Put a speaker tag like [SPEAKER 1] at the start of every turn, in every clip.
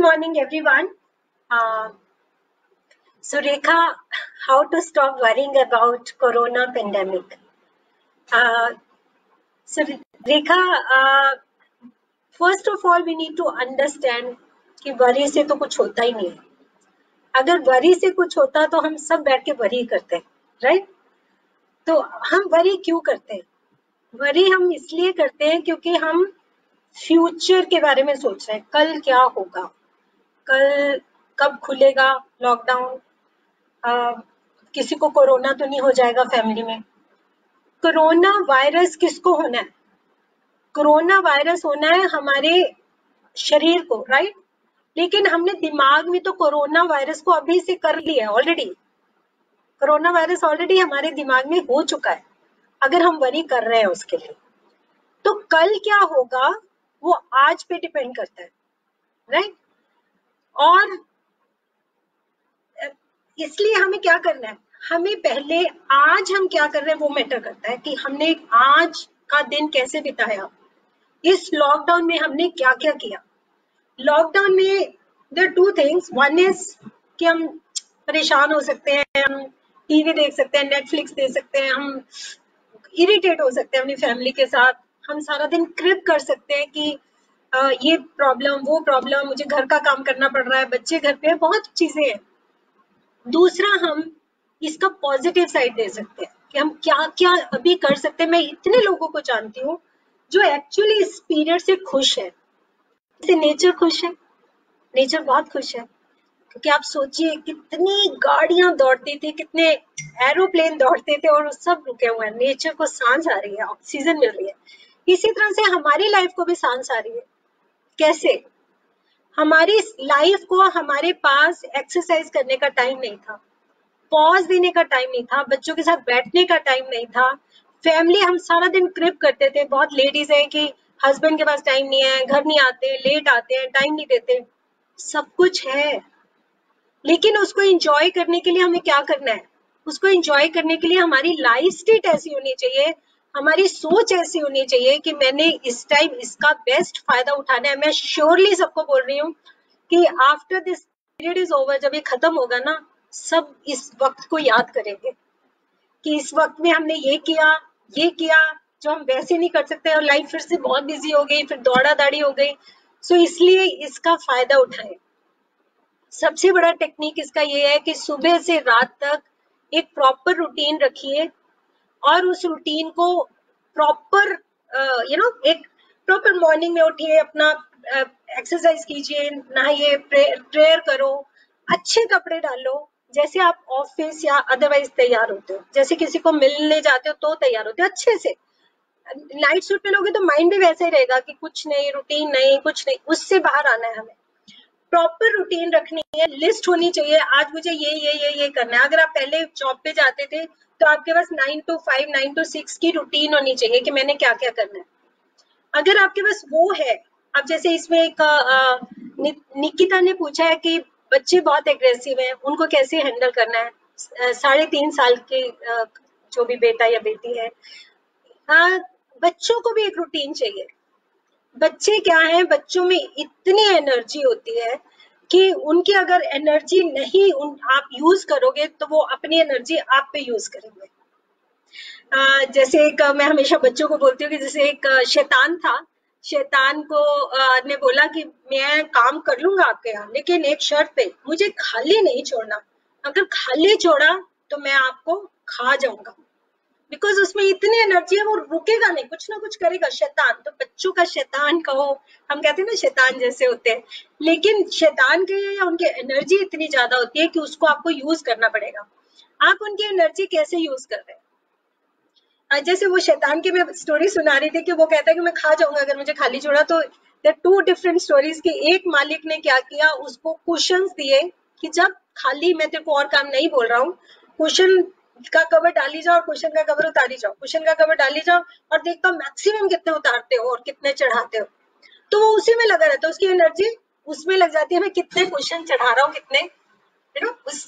[SPEAKER 1] morning, everyone. So, Rekha, how to stop worrying about Corona pandemic? So, Rekha, first of all, we need to understand कि worry से तो कुछ होता ही नहीं है. अगर वरी से कुछ होता तो हम सब बैठ के वरी करते हैं, राइट? तो हम वरी क्यों करते हैं? वरी हम इसलिए करते हैं क्योंकि हम फ्यूचर के बारे में सोच रहे हैं. कल क्या होगा, कल कब खुलेगा लॉकडाउन, किसी को कोरोना तो नहीं हो जाएगा फैमिली में. कोरोना वायरस किसको होना है? कोरोना वायरस होना है हमारे शरीर को, राइट? लेकिन हमने दिमाग में तो कोरोना वायरस को अभी से कर लिया है ऑलरेडी. कोरोना वायरस ऑलरेडी हमारे दिमाग में हो चुका है अगर हम वरी कर रहे हैं उसके लिए. तो कल क्या होगा वो आज पे डिपेंड करता है, राइट? और इसलिए हमें क्या करना है, हमें पहले आज हम क्या कर रहे हैं वो मैटर करता है कि हमने आज का दिन कैसे बिताया, इस लॉकडाउन में हमने क्या क्या किया. लॉकडाउन में there two things. One is कि हम परेशान हो सकते हैं, हम टीवी देख सकते हैं, नेटफ्लिक्स देख सकते हैं, हम इरिटेट हो सकते हैं अपनी फैमिली के साथ, हम सारा दिन क्रिप कर सकते हैं कि ये प्रॉब्लम वो प्रॉब्लम, मुझे घर का काम करना पड़ रहा है, बच्चे घर पे, बहुत चीजें हैं. दूसरा, हम इसका पॉजिटिव साइड दे सकते हैं कि हम क्या क्या अभी कर सकते हैं. मैं इतने लोगों को जानती हूँ जो एक्चुअली इस पीरियड से खुश है. जैसे नेचर खुश है, नेचर बहुत खुश है क्योंकि आप सोचिए कितनी गाड़ियां दौड़ती थी, कितने एरोप्लेन दौड़ते थे और सब रुके हुए हैं. नेचर को सांस आ रही है, ऑक्सीजन मिल रही है. इसी तरह से हमारी लाइफ को भी सांस आ रही है. कैसे? हमारी लाइफ को हमारे पास एक्सरसाइज करने का टाइम नहीं था, पॉज देने का टाइम नहीं था, बच्चों के साथ बैठने का टाइम नहीं था. फैमिली, हम सारा दिन क्रिप करते थे. बहुत लेडीज हैं कि हस्बैंड के पास टाइम नहीं है, घर नहीं आते, लेट आते हैं, टाइम नहीं देते. सब कुछ है, लेकिन उसको एंजॉय करने के लिए हमें क्या करना है? उसको एंजॉय करने के लिए हमारी लाइफ स्टेट ऐसी होनी चाहिए, हमारी सोच ऐसी होनी चाहिए कि मैंने इस टाइम इसका बेस्ट फायदा उठाना है. मैं श्योरली सबको बोल रही हूँ कि after this period is over, जब ये खत्म होगा ना, सब इस वक्त को याद करेंगे कि इस वक्त में हमने ये किया जो हम वैसे नहीं कर सकते, और लाइफ फिर से बहुत बिजी हो गई, फिर दौड़ा दाड़ी हो गई. सो इसलिए इसका फायदा उठाएं. सबसे बड़ा टेक्निक इसका ये है कि सुबह से रात तक एक प्रॉपर रूटीन रखिए और उस रूटीन को प्रॉपर एक प्रॉपर मॉर्निंग में उठिए, अपना एक्सरसाइज कीजिए, नहाइए, प्रेयर करो, अच्छे कपड़े डालो, जैसे आप ऑफिस या अदरवाइज तैयार होते हो, जैसे किसी को मिलने जाते हो तो तैयार होते हो अच्छे से. नाइट सूट पहनोगे तो माइंड भी वैसे ही रहेगा कि कुछ नहीं, रूटीन नहीं, कुछ नहीं. उससे बाहर आना है हमें. प्रॉपर रूटीन रखनी है, लिस्ट होनी चाहिए, आज मुझे ये करना है. अगर आप पहले जॉब पे जाते थे तो आपके पास 9 to 5, 9 to 6 की रूटीन होनी चाहिए कि मैंने क्या क्या करना है. अगर आपके पास वो है, अब जैसे इसमें एक निकिता ने पूछा है कि बच्चे बहुत एग्रेसिव हैं, उनको कैसे हैंडल करना है. 3.5 साल के जो भी बेटा या बेटी है, बच्चों को भी एक रूटीन चाहिए. बच्चे क्या है, बच्चों में इतनी एनर्जी होती है कि उनकी अगर एनर्जी नहीं आप यूज करोगे तो वो अपनी एनर्जी आप पे यूज करेंगे. जैसे एक मैं हमेशा बच्चों को बोलती हूँ कि जैसे एक शैतान था, शैतान को ने बोला कि मैं काम कर लूंगा आपके यहाँ, लेकिन एक शर्त पे, मुझे खाली नहीं छोड़ना. अगर खाली छोड़ा तो मैं आपको खा जाऊंगा. बिकॉज उसमें इतनी एनर्जी है, वो रुकेगा नहीं, कुछ ना कुछ करेगा. शैतान, तो बच्चों का शैतान कहो, हम कहते हैं ना शैतान जैसे होते हैं, लेकिन शैतान के या उनकी एनर्जी इतनी ज्यादा होती है कि उसको आपको यूज करना पड़ेगा. आप उनकी एनर्जी कैसे यूज कर रहे हैं? जैसे वो शैतान की मैं स्टोरी सुना रही थी कि वो कहता है कि मैं खा जाऊंगा अगर मुझे खाली छोड़ा. तो देयर 2 डिफरेंट स्टोरीज की. एक मालिक ने क्या किया, उसको कुशन्स दिए कि जब खाली, मैं तेरे को और काम नहीं बोल रहा हूँ, कुशन का कवर डाली जाओ और कुशन का कवर उतारी जाओ, कुशन का कवर डाली जाओ और देखता हूँ मैक्सिमम कितने उतारते हो और कितने चढ़ाते हो. तो वो उसी में लगा रहता है, उसकी एनर्जी उसमें लग जाती है, मैं कितने क्वेश्चन चढ़ा रहा हूँ, कितने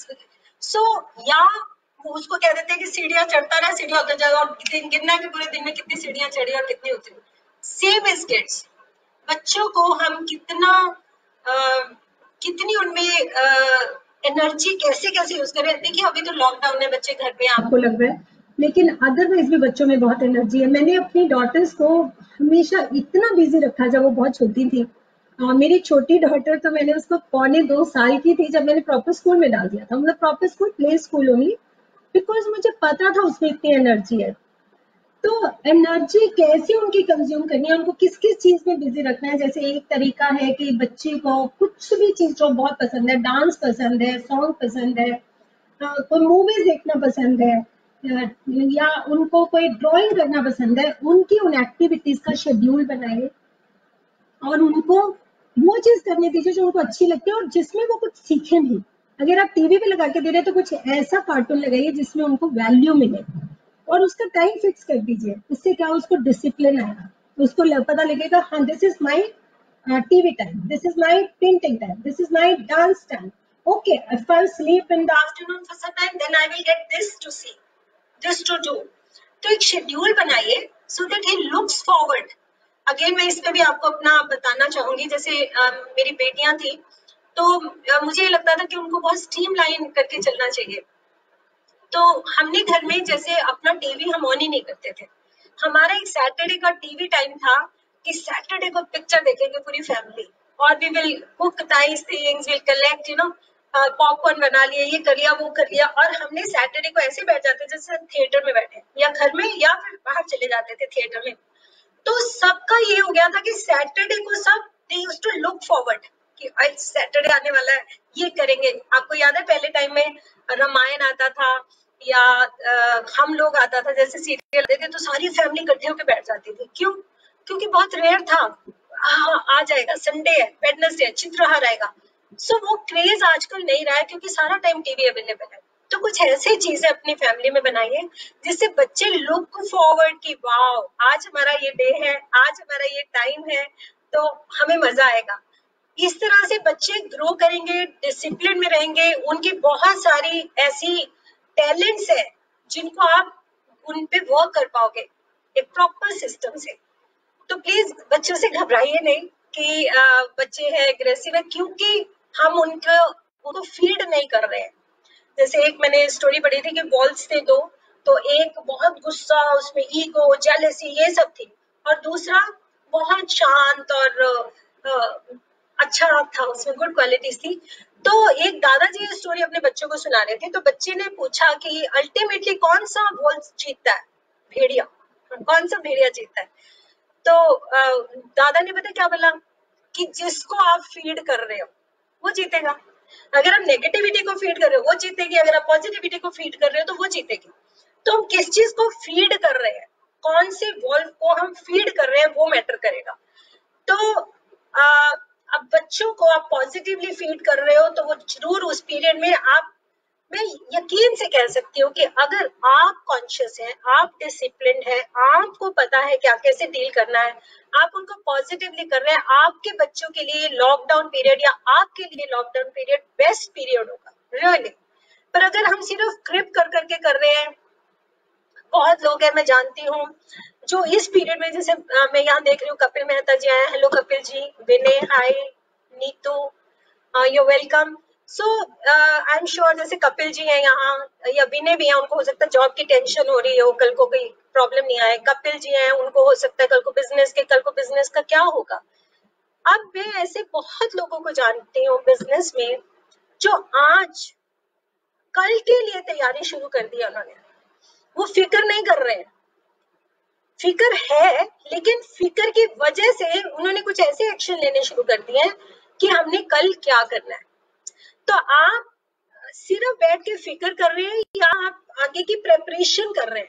[SPEAKER 1] या उसको कह देते हैं कि सीढ़ियां चढ़ता रहा, सीढ़ियां उतर जाएगा, और गिनना कि पूरे दिन में कितनी सीढ़ियां चढ़ी और कितनी उतरी. Same is kids. बच्चों को हम कितना कितनी उनमें एनर्जी कैसे कैसे यूज करें। देखिए अभी तो लॉकडाउन है, बच्चे घर पे, आपको लग रहा है, लेकिन अदरवाइज भी बच्चों में बहुत एनर्जी है। मैंने अपनी डॉटर्स को हमेशा इतना बिजी रखा जब वो बहुत छोटी थी। मेरी छोटी डॉटर तो मैंने उसको 1.25 साल की थी जब मैंने प्रॉपर स्कूल में डाल दिया था, मतलब proper school, play school only, because मुझे पता था उसमें इतनी एनर्जी है। तो एनर्जी कैसे उनकी कंज्यूम करनी है, उनको किस किस चीज में बिजी रखना है। जैसे एक तरीका है कि बच्चे को कुछ भी चीज जो बहुत पसंद है, डांस पसंद है, सॉन्ग पसंद है, कोई मूवीज देखना पसंद है, या उनको कोई ड्राइंग करना पसंद है, उनकी उन एक्टिविटीज का शेड्यूल बनाइए और उनको वो चीज करने दीजिए जो उनको अच्छी लगती है और जिसमें वो कुछ सीखे भी। अगर आप टीवी पे लगा के दे रहे हैं तो कुछ ऐसा कार्टून लगाइए जिसमें उनको वैल्यू मिले और उसका टाइम फिक्स कर दीजिए। इससे क्या उसको डिसिप्लिन आएगा, उसको पता लगेगा हाँ this is my TV time, this is my painting time, this is my dance time. Okay, if I sleep in the afternoon for some time then I will get this to see, this to do. तो एक schedule बनाइए so that he looks forward. Again मैं इसमें भी आपको अपना बताना चाहूंगी, जैसे मेरी बेटियां थी तो मुझे ये लगता था कि उनको बहुत स्ट्रीमलाइन करके चलना चाहिए। तो हमने घर में जैसे अपना टीवी हम ऑन ही नहीं करते थे। हमारा एक सैटरडे का टीवी टाइम था कि सैटरडे को पिक्चर देखेंगे पूरी फैमिली, और we will cook nice things, will collect popcorn बना लिया, ये कर लिया, वो कर लिया। और हमने सैटरडे को ऐसे बैठ जाते जैसे हम थिएटर में बैठे या घर में, या फिर बाहर चले जाते थे थिएटर में। तो सबका ये हो गया था कि सैटरडे को सब they used to look forward कि आज सैटरडे आने वाला है, ये करेंगे। आपको याद है पहले टाइम में रामायण आता था या हम लोग आता था, जैसे सीरियल देते तो सारी फैमिली इकट्ठे होकर बैठ जाती थी। क्यों? क्योंकि बहुत रेयर था। आ जाएगा संडे है, वेडनेसडे है, चित्रहार आएगा। सो वो क्रेज आजकल नहीं रहा है क्योंकि सारा टाइम टीवी अवेलेबल है। तो कुछ ऐसी चीजें अपनी फैमिली में बनाइए जिससे बच्चे लुक फॉरवर्ड की वाओ आज हमारा ये डे है, आज हमारा ये टाइम है, तो हमें मजा आएगा। इस तरह से बच्चे ग्रो करेंगे, डिसिप्लिन में रहेंगे। उनकी बहुत सारी ऐसी टैलेंट्स है जिनको आप उन पे वर्क कर पाओगे एक प्रॉपर सिस्टम से। तो प्लीज बच्चों से घबराइए नहीं कि बच्चे हैं एग्रेसिव है, क्योंकि हम उनको फीड नहीं कर रहे हैं। जैसे एक मैंने स्टोरी पढ़ी थी कि बॉल्स थे दो, तो एक बहुत गुस्सा, उसमें ईगो, जेलसी ये सब थी, और दूसरा बहुत शांत और अच्छा था, उसमें गुड क्वालिटीज थी। तो एक दादाजी ये स्टोरी अपने बच्चों को सुना रहे थे, तो बच्चे ने पूछा कि अल्टीमेटली कौन सा बॉल्स जीतता है? भेड़िया। कौन सा भेड़िया जीतता है? तो दादा ने पता क्या बोला कि जिसको आप फीड कर रहे हो वो जीतेगा। अगर आप नेगेटिविटी को फीड कर रहे हो वो जीतेगी, अगर आप पॉजिटिविटी को फीड कर रहे हो तो वो जीतेगी। तो हम किस चीज को फीड कर रहे हैं, कौन से वॉल्व को हम फीड कर रहे हैं, वो मैटर करेगा। तो अब बच्चों को आप पॉजिटिवली फीड कर रहे हो तो वो जरूर उस पीरियड में आप, मैं यकीन से कह सकती हूँ कि अगर आप कॉन्शियस हैं, आप डिसिप्लिन है, आपको पता है क्या कैसे डील करना है, आप उनको पॉजिटिवली कर रहे हैं, आपके बच्चों के लिए लॉकडाउन पीरियड या आपके लिए लॉकडाउन पीरियड बेस्ट पीरियड होगा रियली। पर अगर हम सिर्फ क्रिप कर करके कर रहे हैं, बहुत लोग हैं मैं जानती हूँ जो इस पीरियड में, जैसे मैं यहाँ देख रही हूँ कपिल मेहता जी आए, hello Kapil ji, Vinay hi, Neetu you welcome. So I am sure जैसे कपिल जी हैं यहाँ या विनय भी हैं, उनको हो सकता है जॉब की टेंशन हो रही हो, कल को कोई प्रॉब्लम नहीं आए। कपिल जी हैं, उनको हो सकता है कल को बिजनेस का क्या होगा। अब मैं ऐसे बहुत लोगों को जानती हूँ बिजनेस में जो आज कल के लिए तैयारी शुरू कर दी उन्होंने। वो फिक्र नहीं कर रहे हैं, फिक्र है लेकिन फिक्र की वजह से उन्होंने कुछ ऐसे एक्शन लेने शुरू कर दिए हैं कि हमने कल क्या करना है। तो आप सिर्फ बैठ के फिक्र कर रहे हैं या आप आगे की प्रेपरेशन कर रहे हैं?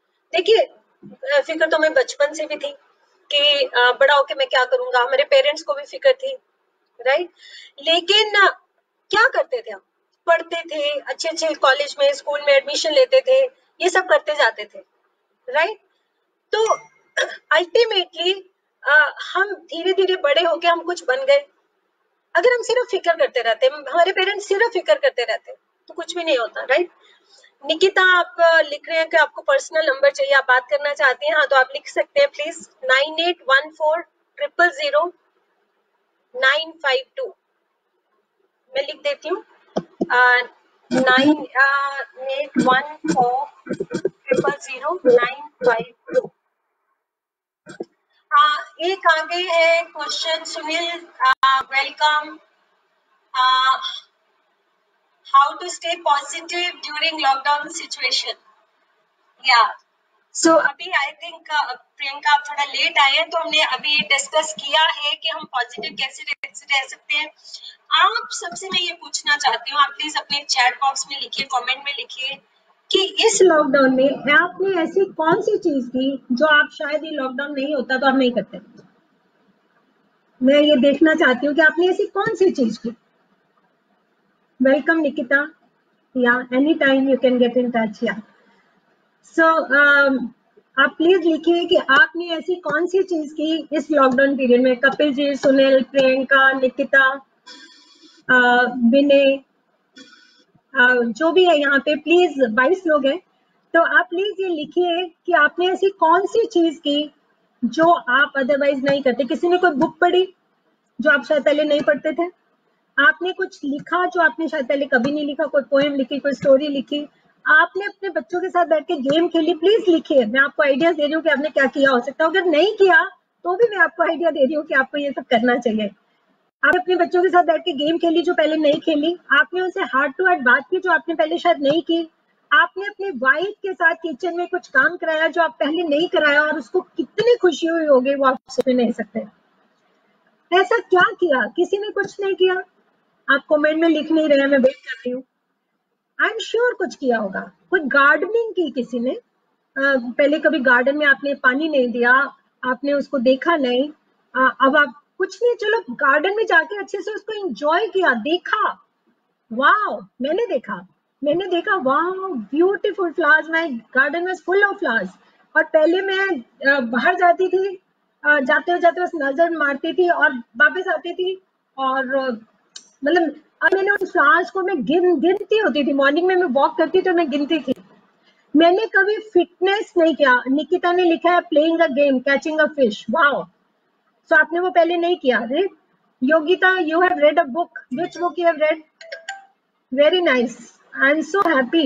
[SPEAKER 1] देखिए फिक्र तो मैं बचपन से भी थी कि बड़ा होके मैं क्या करूंगा, हमारे पेरेंट्स को भी फिक्र थी, राइट। लेकिन क्या करते थे हम? पढ़ते थे, अच्छे अच्छे कॉलेज में स्कूल में एडमिशन लेते थे, ये सब करते जाते थे, राइट। तो अल्टीमेटली हम धीरे धीरे बड़े होके हम कुछ बन गए। अगर हम सिर्फ फिक्र करते रहते, हमारे पेरेंट्स सिर्फ फिक्र करते रहते, तो कुछ भी नहीं होता, राइट। निकिता आप लिख रहे हैं कि आपको पर्सनल नंबर चाहिए, आप बात करना चाहते हैं, हाँ तो आप लिख सकते हैं प्लीज 9814000952। मैं लिख देती हूँ 9814000952। एक आगे है question Sunil, welcome. How to stay positive during lockdown situation. Yeah so अभी आई थिंक प्रियंका आप थोड़ा लेट आए हैं, तो हमने अभी डिस्कस किया है कि हम पॉजिटिव कैसे रह सकते हैं। आप सबसे मैं ये पूछना चाहती हूँ, आप प्लीज अपने चैट बॉक्स में लिखिए, कमेंट में लिखिए कि इस लॉकडाउन में आपने ऐसी कौन सी चीज की जो आप शायद ये लॉकडाउन नहीं होता तो आप नहीं करते। मैं ये देखना चाहती हूँ कि आपने ऐसी कौन सी चीज की। Welcome Nikita, yeah any time you can get in touch. Yeah so आप प्लीज लिखिए कि आपने ऐसी कौन सी चीज की इस लॉकडाउन पीरियड में। कपिल जी, सुनील, प्रियंका, निकिता, विनय, जो भी है यहाँ पे, प्लीज 22 लोग हैं, तो आप प्लीज ये लिखिए कि आपने ऐसी कौन सी चीज की जो आप अदरवाइज नहीं करते। किसी ने कोई बुक पढ़ी जो आप शायद पहले नहीं पढ़ते थे, आपने कुछ लिखा जो आपने शायद पहले कभी नहीं लिखा, कोई पोएम लिखी, कोई स्टोरी लिखी, आपने अपने बच्चों के साथ बैठ के गेम खेली। प्लीज लिखिए, मैं आपको आइडियाज दे रही हूँ कि आपने क्या किया हो सकता है। अगर नहीं किया तो भी मैं आपको आइडिया दे रही हूँ कि आपको ये सब करना चाहिए। आप अपने बच्चों के साथ बैठ के गेम खेली जो पहले नहीं खेली, आपने उनसे हार्ट टू हार्ट बात की जो आपने पहले शायद नहीं की, आपने अपनी वाइफ के साथ किचन में कुछ काम कराया जो आप पहले नहीं कराया, और उसको कितनी खुशी हुई होगी वो आप सोच नहीं सकते। ऐसा क्या किया? किसी ने कुछ नहीं किया? आप कमेंट में लिख नहीं रहे, मैं वेट कर रही हूँ। आई एम श्योर कुछ किया होगा। कोई गार्डनिंग की किसी ने, पहले कभी गार्डन में आपने पानी नहीं दिया, आपने उसको देखा नहीं, अब आप कुछ नहीं, चलो गार्डन में जाके अच्छे से उसको एंजॉय किया, देखा, वाओ, मैंने देखा wow beautiful flowers, my garden was full of flowers. और पहले मैं बाहर जाती थी, जाते जाते बस नजर मारती थी और वापस आती थी, और मतलब अब मैंने उन फ्लावर्स को मैं गिनती होती थी। मॉर्निंग में मैं वॉक करती तो मैं गिनती थी। मैंने कभी फिटनेस नहीं किया। निकिता ने लिखा है playing a game, catching a fish, wow. So आपने वो पहले नहीं किया, right? Yogita, you have read a book, which book you have read? Very nice, I am so happy.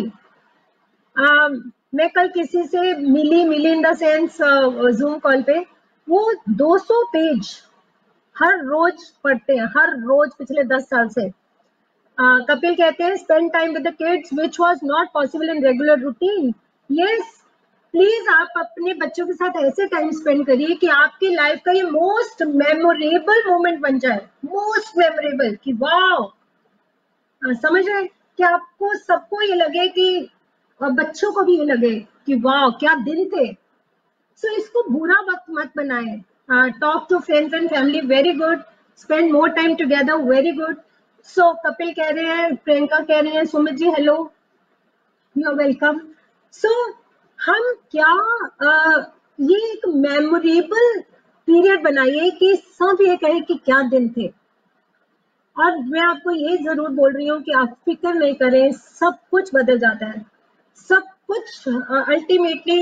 [SPEAKER 1] मैं कल किसी से मिली in the sense Zoom call पे, वो 200 पेज हर रोज पढ़ते हैं, हर रोज पिछले 10 साल से। कपिल कहते हैं spend time with the kids which was not possible in regular routine. Yes, please आप अपने बच्चों के साथ ऐसे टाइम स्पेंड करिए कि आपकी लाइफ का ये मोस्ट मेमोरेबल मोमेंट बन जाए, मोस्ट मेमोरेबल, कि वाओ, समझ रहे हैं कि आपको सबको ये लगे कि, और बच्चों को भी ये लगे कि वाओ क्या दिन थे। सो इसको बुरा वक्त मत बनाए। Talk to friends and family, very good. Spend more time together, very good. So Kapil कह रहे हैं, प्रियंका कह रही है, Sumit ji hello, you are welcome. So हम क्या ये एक मेमोरेबल पीरियड बनाइए कि सब ये कहे कि क्या दिन थे। और मैं आपको ये जरूर बोल रही हूँ कि आप फिक्र नहीं करें, सब कुछ बदल जाता है, सब कुछ। अल्टीमेटली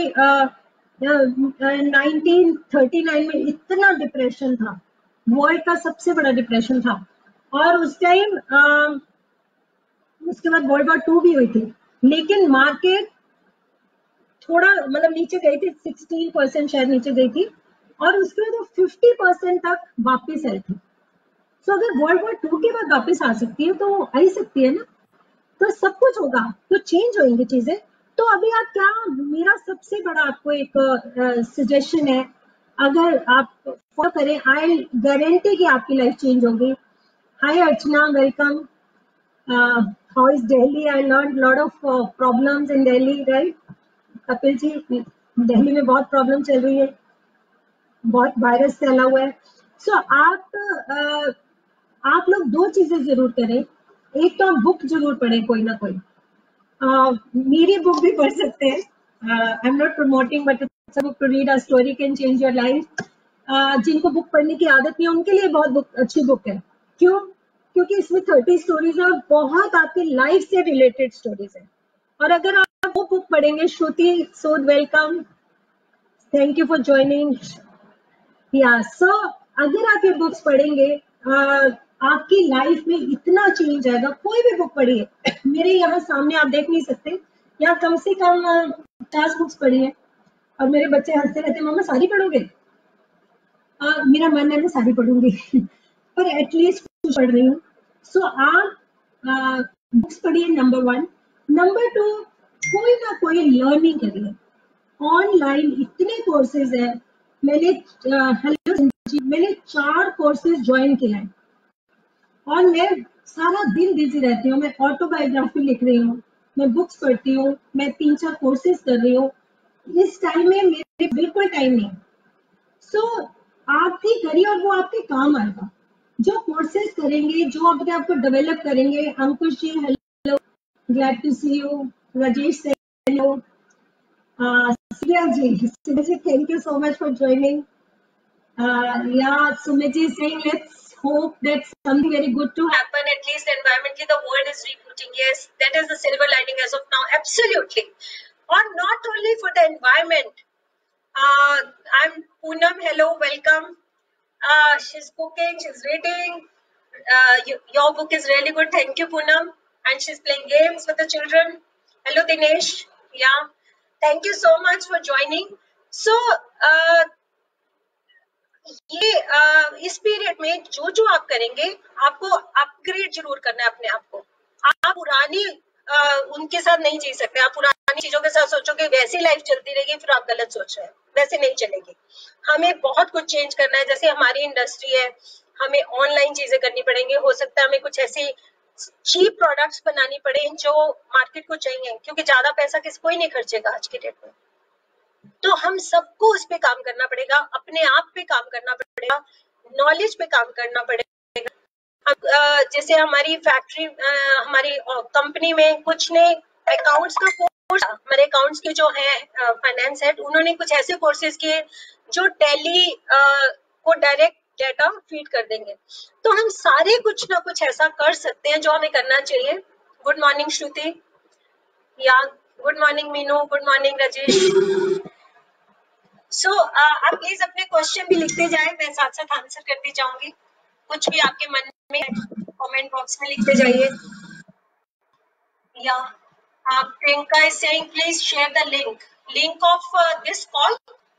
[SPEAKER 1] 1939 में इतना डिप्रेशन था, वर्ल्ड का सबसे बड़ा डिप्रेशन था, और उस टाइम उसके बाद वर्ल्ड वॉर 2 भी हुई थी, लेकिन मार्केट थोड़ा मतलब नीचे गई थी, 16% शायद नीचे गई थी, और उसके बाद वो 50% तक वापस आई थी। सो अगर वर्ल्ड वॉर 2 के बाद वापस आ सकती है तो आ ही सकती है ना, तो सब कुछ होगा, तो चेंज होंगी चीजें। तो अभी आप क्या, मेरा सबसे बड़ा आपको एक सजेशन है, अगर आप फॉलो करें, आई गारंटी कि आपकी लाइफ चेंज होगी। Hi Archana, welcome. How is Delhi? I learn lot of problems in Delhi, right? Kapil ji, Delhi में बहुत प्रॉब्लम चल रही है, बहुत वायरस फैला हुआ है। सो आप लोग दो चीजें जरूर करें। एक तो आप बुक जरूर पढ़ें, कोई ना कोई। मेरी बुक भी पढ़ सकते हैं, I am not promoting, but it's a book to read, a story can change your life. जिनको बुक पढ़ने की आदत नहीं है उनके लिए बहुत अच्छी बुक है। क्यों? क्योंकि इसमें 30 स्टोरीज है और बहुत आपकी लाइफ से रिलेटेड स्टोरीज है। और अगर आप वो बुक पढ़ेंगे, Shruti Sood, welcome, thank you for joining. Yeah so अगर आप ये बुक्स पढ़ेंगे, आपकी लाइफ में इतना चेंज आएगा। कोई भी बुक पढ़िए, मेरे यहाँ सामने आप देख नहीं सकते, यहाँ कम से कम 50 बुक्स पढ़ी है, और मेरे बच्चे हंसते रहते, मम्मा सारी पढ़ोगे? मेरा मन है मैं सारी पढ़ूंगी पर एटलीस्ट कुछ पढ़ रही हूँ। सो आप बुक्स पढ़िए, नंबर 1। नंबर 2, कोई ना कोई लर्निंग करिए। ऑनलाइन इतने कोर्सेज है। मैंने 4 कोर्सेज ज्वाइन किए हैं, और मैं सारा दिन बिजी रहती हूँ। मैं ऑटोबायोग्राफी लिख रही हूँ, मैं बुक्स पढ़ती हूँ, मैं 3-4 कोर्सेज कर रही हूँ। इस टाइम में मेरे बिल्कुल टाइम नहीं। सो आप भी करिए, और वो आपके काम आएगा। जो कोर्सेज करेंगे, जो अपने आप को डेवलप करेंगे। Ankush ji hello, glad to see you. Rajesh hello, Sivya ji, thank you so much for joining. Yeah, Sumit ji is saying let's hope that something very good to happen. At least environmentally, the world is rebooting. Yes, that is the silver lining as of now. Absolutely. Or not only for the environment. I'm Poonam. Hello, welcome. She's cooking. She's reading. Your book is really good. Thank you, Poonam. And she's playing games with the children. Hello, Dinesh. Yeah. Thank you so much for joining. So, ये इस period में जो जो आप करेंगे, आपको upgrade जरूर करना है अपने आप को। आप पुरानी उनके साथ नहीं जी सकते। आप पुरानी चीजों के साथ सोचोगे वैसी लाइफ चलती रहेगी, फिर आप गलत सोच रहे हैं, वैसे नहीं चलेगी। हमें बहुत कुछ चेंज करना है। जैसे हमारी इंडस्ट्री है, हमें ऑनलाइन चीजें करनी पड़ेंगी। हो सकता है हमें कुछ ऐसी चीप प्रोडक्ट्स बनानी पड़े जो मार्केट को चाहिए, क्योंकि ज्यादा पैसा किसी कोई नहीं खर्चेगा आज के डेट में। तो हम सबको उस पे काम करना पड़ेगा, अपने आप पे काम करना पड़ेगा, नॉलेज पे काम करना पड़ेगा। अब जैसे हमारी फैक्ट्री, हमारी कंपनी में कुछ ने अकाउंट्स का कोर्स, हमारे अकाउंट्स के जो है फाइनेंस हेड, उन्होंने कुछ ऐसे कोर्सेज किए जो टैली को डायरेक्ट डेटा फीड कर देंगे। तो हम सारे कुछ ना कुछ ऐसा कर सकते हैं जो हमें करना चाहिए। Good morning Shruti, yeah good morning Meenu, good morning Rajesh. So आप प्लीज अपने क्वेश्चन भी लिखते जाए, मैं साथ साथ आंसर करती जाऊंगी। कुछ भी आपके मन में कमेंट बॉक्स में लिखते जाइए। Yeah Priyanka is saying please share the link of this call.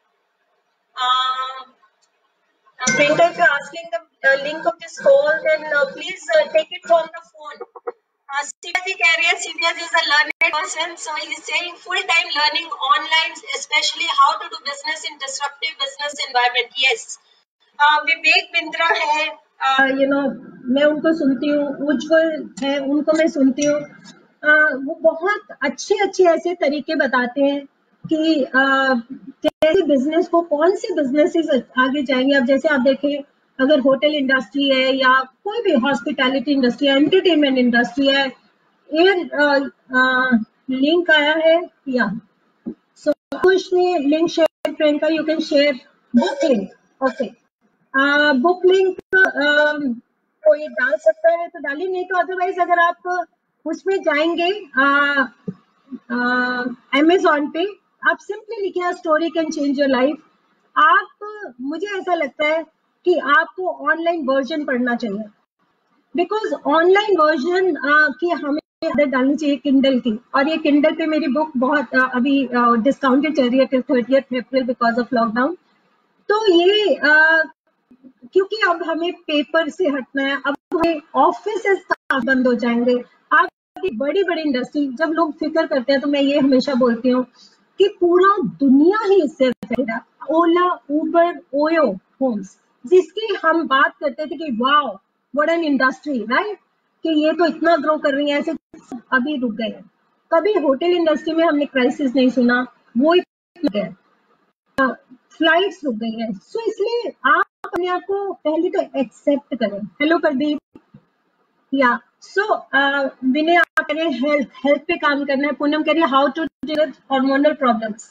[SPEAKER 1] Priyanka, if you're asking the link of this call, then please take it from the phone. Sivya ji कह रही है, Sivya ji is a learned person, so he is saying full-time learning online, especially how to do business in disruptive business environment. Yes, Vivek Bindra है, मैं उनको सुनती हूँ, उज्जवल है, उनको मैं सुनती हूँ। वो बहुत अच्छे ऐसे तरीके बताते हैं कि कैसे बिजनेस को, कौन से बिजनेसेस आगे जाएंगे। अब जैसे आप देखें, अगर होटल इंडस्ट्री है या कोई भी हॉस्पिटैलिटी इंडस्ट्री है, एंटरटेनमेंट इंडस्ट्री है, लिंक आया है, या सो कुछ ने link share. Priyanka you can share book link. Okay, book link कोई डाल सकता है तो डालिए, नहीं तो अदरवाइज अगर आप उसमें जाएंगे अमेज़न पे, आप सिंपली लिखिए story can change your life. आप, मुझे ऐसा लगता है कि आपको ऑनलाइन वर्जन पढ़ना चाहिए, बिकॉज ऑनलाइन वर्जन की हमें आदत डालनी चाहिए किंडल की। और ये किंडल पे मेरी बुक बहुत अभी डिस्काउंटेड चल रही है till 30th April because of lockdown. तो ये क्योंकि अब हमें पेपर से हटना है, अब हमें ऑफिस बंद हो जाएंगे। आप बड़ी इंडस्ट्री जब लोग फिक्र करते हैं, तो मैं ये हमेशा बोलती हूँ कि पूरा दुनिया ही इससे अफेक्टेड है। ओला, उबर, ओयो होम्स, जिसकी हम बात करते थे कि wow what an industry, right, कि ये तो इतना ग्रो कर रही है, ऐसे अभी रुक गए हैं। कभी होटल इंडस्ट्री में हमने क्राइसिस नहीं सुना, वो फ्लाइट्स रुक गई है। सो इसलिए आप अपने आप को पहले तो एक्सेप्ट करें। हेलो प्रदीप, या सो विनय आप कह रहे हैं हेल्थ पे काम करना है। पूनम कह रही है how to deal with hormonal problems.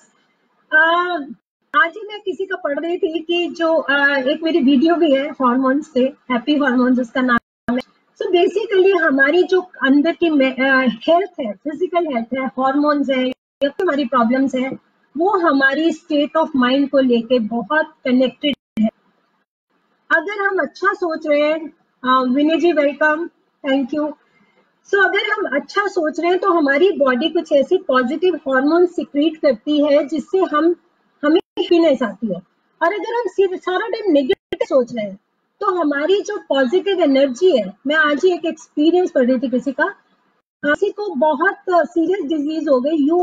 [SPEAKER 1] आज ही मैं किसी का पढ़ रही थी कि जो एक मेरी वीडियो भी है हार्मोन्स पे, हैप्पी हार्मोन्स उसका नाम है। सो बेसिकली हमारी जो अंदर की हेल्थ है, फिजिकल हेल्थ है, हार्मोन्स है, हमारी प्रॉब्लम्स है, वो हमारी स्टेट ऑफ माइंड को लेके बहुत कनेक्टेड है। अगर हम अच्छा सोच रहे हैं Vinay ji welcome, thank you. So अगर हम अच्छा सोच रहे हैं तो हमारी बॉडी कुछ ऐसे पॉजिटिव हार्मोन सिक्रीट करती है जिससे हमें हैप्पीनेस आती है। और अगर हम सारा टाइम नेगेटिव सोच रहे हैं तो हमारी जो पॉजिटिव एनर्जी है, मैं आज ही एक एक्सपीरियंस पढ़ रही थी किसी का, किसी को बहुत सीरियस डिजीज हो गई, यू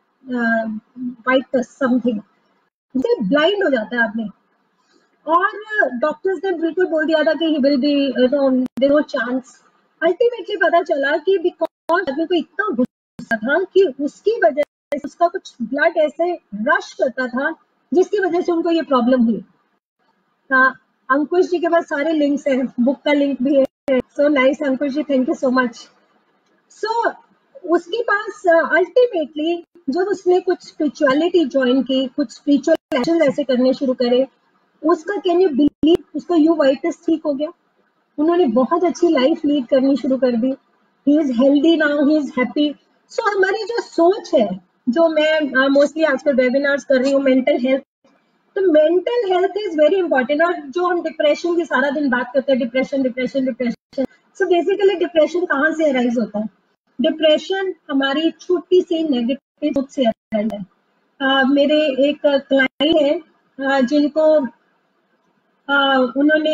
[SPEAKER 1] वाइटस समथिंग, जिससे ब्लाइंड हो जाता है आदमी। और डॉक्टर्स ने बिल्कुल बोल दिया था कि he will be no chance. Ultimately पता चला कि बिकॉज आदमी को इतना गुस्सा था कि उसकी वजह से उसका कुछ ब्लड ऐसे रश करता था जिसकी वजह से उनको ये प्रॉब्लम हुई। अंकुश जी के पास सारे लिंक्स हैं, बुक का लिंक भी है। So nice Ankush ji, thank you so much. So उसके पास अल्टीमेटली जब उसने कुछ स्पिरिचुअलिटी ज्वाइन की, कुछ स्पिरिचुअल एक्शन ऐसे करने शुरू करे, उसका कैन यू बिलीव उसका यू वाइटस ठीक हो गया। उन्होंने बहुत अच्छी लाइफ लीड करनी शुरू कर दी। He is healthy now, he is happy. So हमारी जो सोच है, जो मैं मोस्टली आजकल वेबिनार्स कर रही हूँ मेंटल हेल्थ, तो mental health is very important. और जो हम डिप्रेशन की सारा दिन बात करते हैं, depression depression depression, so basically depression कहाँ से अराइज होता है? डिप्रेशन हमारी छोटी सी नेगेटिव सोच से अराइज है। मेरे एक क्लाइंट है जिनको उन्होंने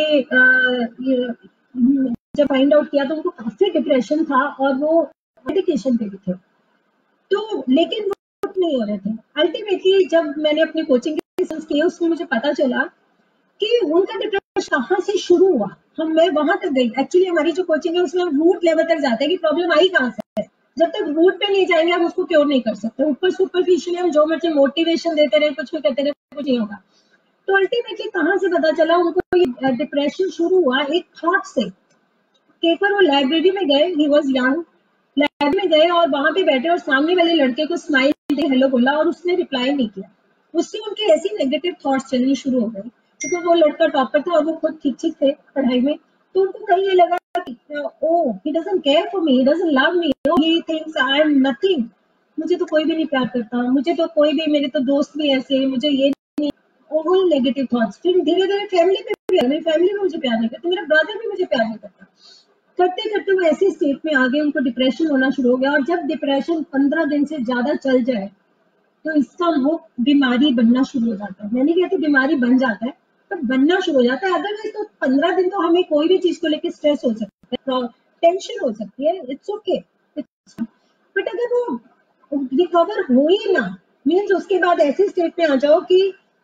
[SPEAKER 1] जब फाइंड आउट किया तो उनको काफी डिप्रेशन था और वो मेडिकेशन पे भी थे, तो लेकिन वो नहीं हो रहे थे। अल्टीमेटली जब मैंने अपनी कोचिंग किए उसमें मुझे पता चला कि उनका डिप्रेशन कहाँ से शुरू हुआ। मैं वहां तक गई। एक्चुअली हमारी जो कोचिंग है उसमें हम रूट लेवल तक जाते हैं कि प्रॉब्लम आई कहाँ से है। जब तक रूट पे नहीं जाएंगे हम उसको क्योर नहीं कर सकते। ऊपर सुपरफिशियली हम जो मर्जी मोटिवेशन देते रहे, कुछ भी कहते रहे, कुछ नहीं होगा। तो अल्टीमेटली कहाँ से पता चला उनको ये डिप्रेशन शुरू हुआ? एक थॉट से। एक बार वो लाइब्रेरी में गए, ही वाज यंग, लाइब्रेरी में गए और वहां पे बैठे और सामने वाले लड़के को स्माइल दे हेलो बोला और उसने रिप्लाई नहीं किया। उससे उनके ऐसी नेगेटिव थॉट्स चलनी शुरू हो गई, क्योंकि वो लड़का टॉपर था और वो खुद ठीक थे पढ़ाई में। तो उनको कहीं ये लगा कि oh he doesn't care for me, he doesn't love me, he thinks I am nothing, मुझे तो कोई भी नहीं प्यार करता, मुझे तो कोई भी, मेरे तो दोस्त भी ऐसे, मुझे ये नहीं, ओवरऑल नेगेटिव थॉट्स। फिर धीरे धीरे फैमिली में भी, मेरी फैमिली में मुझे प्यार नहीं करती, मेरा ब्रदर भी मुझे प्यार नहीं करता। करते करते वो ऐसी स्टेट में आ गए, उनको डिप्रेशन होना शुरू हो गया। और जब डिप्रेशन 15 दिन से ज्यादा चल जाए तो इसका वो बीमारी बनना शुरू हो जाता है। मैं नहीं कहती बीमारी बन जाता है, पर बनना शुरू हो जाता है। अदरवाइज तो 15 दिन तो हमें कोई भी चीज को लेकर स्ट्रेस हो सकता है, टेंशन हो सकती है, इट्स ओके। बट अगर वो रिकवर हो ही ना, मीन्स उसके बाद ऐसी स्टेट में आ जाओ कि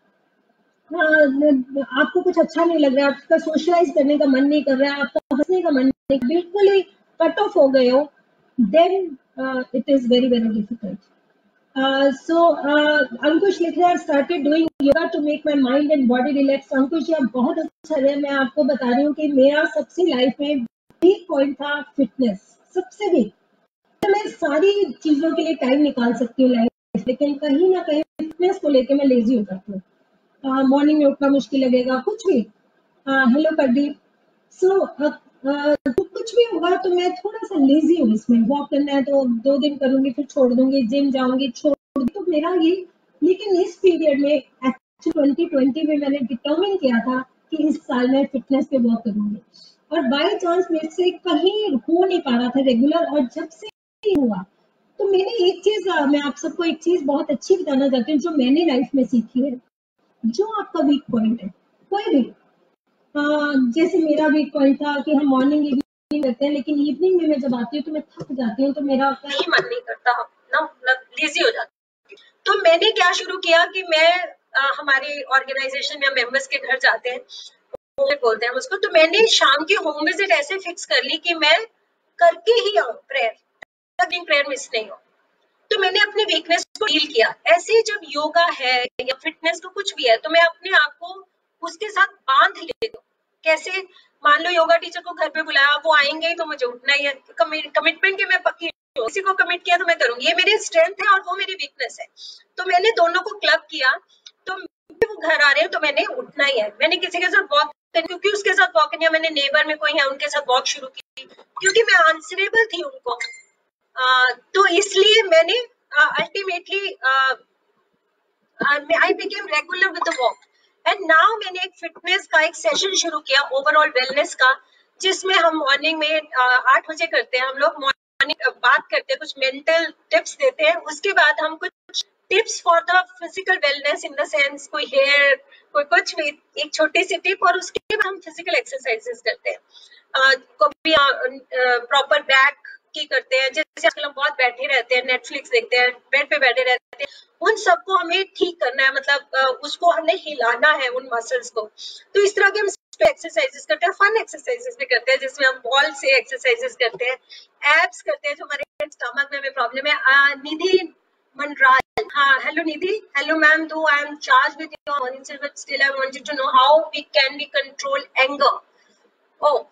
[SPEAKER 1] आपको कुछ अच्छा नहीं लग रहा है, आपका सोशलाइज करने का मन नहीं कर रहा है, आपका हंसने का मन नहीं, बिल्कुल ही कट ऑफ हो गए हो, then it is very very difficult. So Ankush लिख रहे हैं, started doing yoga to make my mind and body relax. Ankush ji आप बहुत अच्छा रहे। मैं आपको बता रही हूँ कि मेरा सबसे लाइफ में वीक पॉइंट था फिटनेस, सबसे वीक। तो मैं सारी चीजों के लिए टाइम निकाल सकती हूँ लाइफ, लेकिन कहीं ना कहीं फिटनेस को लेकर मैं लेजी हो जाती हूँ। मॉर्निंग में उठना मुश्किल लगेगा, कुछ भी। हेलो प्रदीप। सो तो कुछ भी होगा तो मैं थोड़ा सा लेजी हूँ इसमें। वॉक करना है तो 2 दिन करूंगी, फिर छोड़ दूंगी, जिम जाऊंगी, छोड़ दूंगी, तो मेरा ये। लेकिन इस पीरियड में एक्चुअली 2020 में मैंने डिटर्मिन किया था कि इस साल मैं फिटनेस पे वर्क करूंगी, और बाय चांस मेरे से कहीं हो नहीं पा रहा था रेगुलर। और जब से हुआ तो मैंने एक चीज, मैं आप सबको एक चीज बहुत अच्छी बताना चाहती हूँ जो मैंने लाइफ में सीखी है। जो आपका वीक पॉइंट है, कोई भी, जैसे मेरा वीक पॉइंट था कि हम मॉर्निंग इवनिंग करते हैं, लेकिन इवनिंग में मैं जब आती हूँ तो मैं थक जाती हूँ, तो मेरा कहीं मन नहीं करता ना, लेजी हो जाती। तो मैंने क्या शुरू किया कि मैं हमारे ऑर्गेनाइजेशन या मेंबर्स के घर जाते हैं, बोलते हैं उसको, तो मैंने शाम की होम विजिट ऐसे फिक्स कर ली कि मैं करके ही आऊँ प्रेयर, प्रेयर मिस नहीं हो। तो मैंने अपने वीकनेस को डील किया। ऐसे जब योगा है या फिटनेस तो कुछ भी है, तो मैं अपने आप को उसके साथ बांध लेती हूँ। कैसे? मान लो योगा टीचर को घर पे बुलाया, वो आएंगे ही तो मुझे उठना ही है, कमिटमेंट की मैं पक्की हूँ, किसी को कमिट किया तो मैं करूंगी, ये मेरी स्ट्रेंथ है और वो मेरी वीकनेस है। तो मैंने दोनों को क्लब किया, तो वो घर आ रहे हैं तो मैंने उठना ही है। मैंने किसी के साथ वॉक, क्योंकि उसके साथ वॉक किया, मैंने नेबर में कोई है उनके साथ वॉक शुरू की, क्योंकि मैं आंसरेबल थी उनको। तो इसलिए मैंने ultimately I became regular with the walk, and now मैंने एक फिटनेस का एक सेशन शुरू किया, ओवरऑल वेलनेस का, जिसमें हम मॉर्निंग में 8 बजे करते हैं। हम लोग मॉर्निंग बात करते हैं, कुछ मेंटल टिप्स देते हैं, उसके बाद हम कुछ tips for the physical wellness in the sense कोई हेयर, कोई कुछ भी, एक छोटी सी टिप, और उसके बाद हम फिजिकल एक्सरसाइजेस करते हैं। कभी प्रॉपर बैक की करते हैं, जैसे आजकल हम बहुत बैठे रहते हैं, नेटफ्लिक्स देखते हैं, बेड पे बैठे रहते हैं, उन सबको हमें ठीक करना है, मतलब उसको हमें हिलाना है उन मसल्स को। तो इस तरह के हम एक्सरसाइजेस करते हैं, फन एक्सरसाइजेस भी करते हैं, जिसमें हम बॉल से एक्सरसाइजेस करते हैं, एब्स करते हैं, जो हमारे स्टमक में हमें प्रॉब्लम है। निधि मनराज, हाँ, hello Nidhi, hello ma'am, though I am charge with your morning but still I wanted to know how we can be control anger. Oh,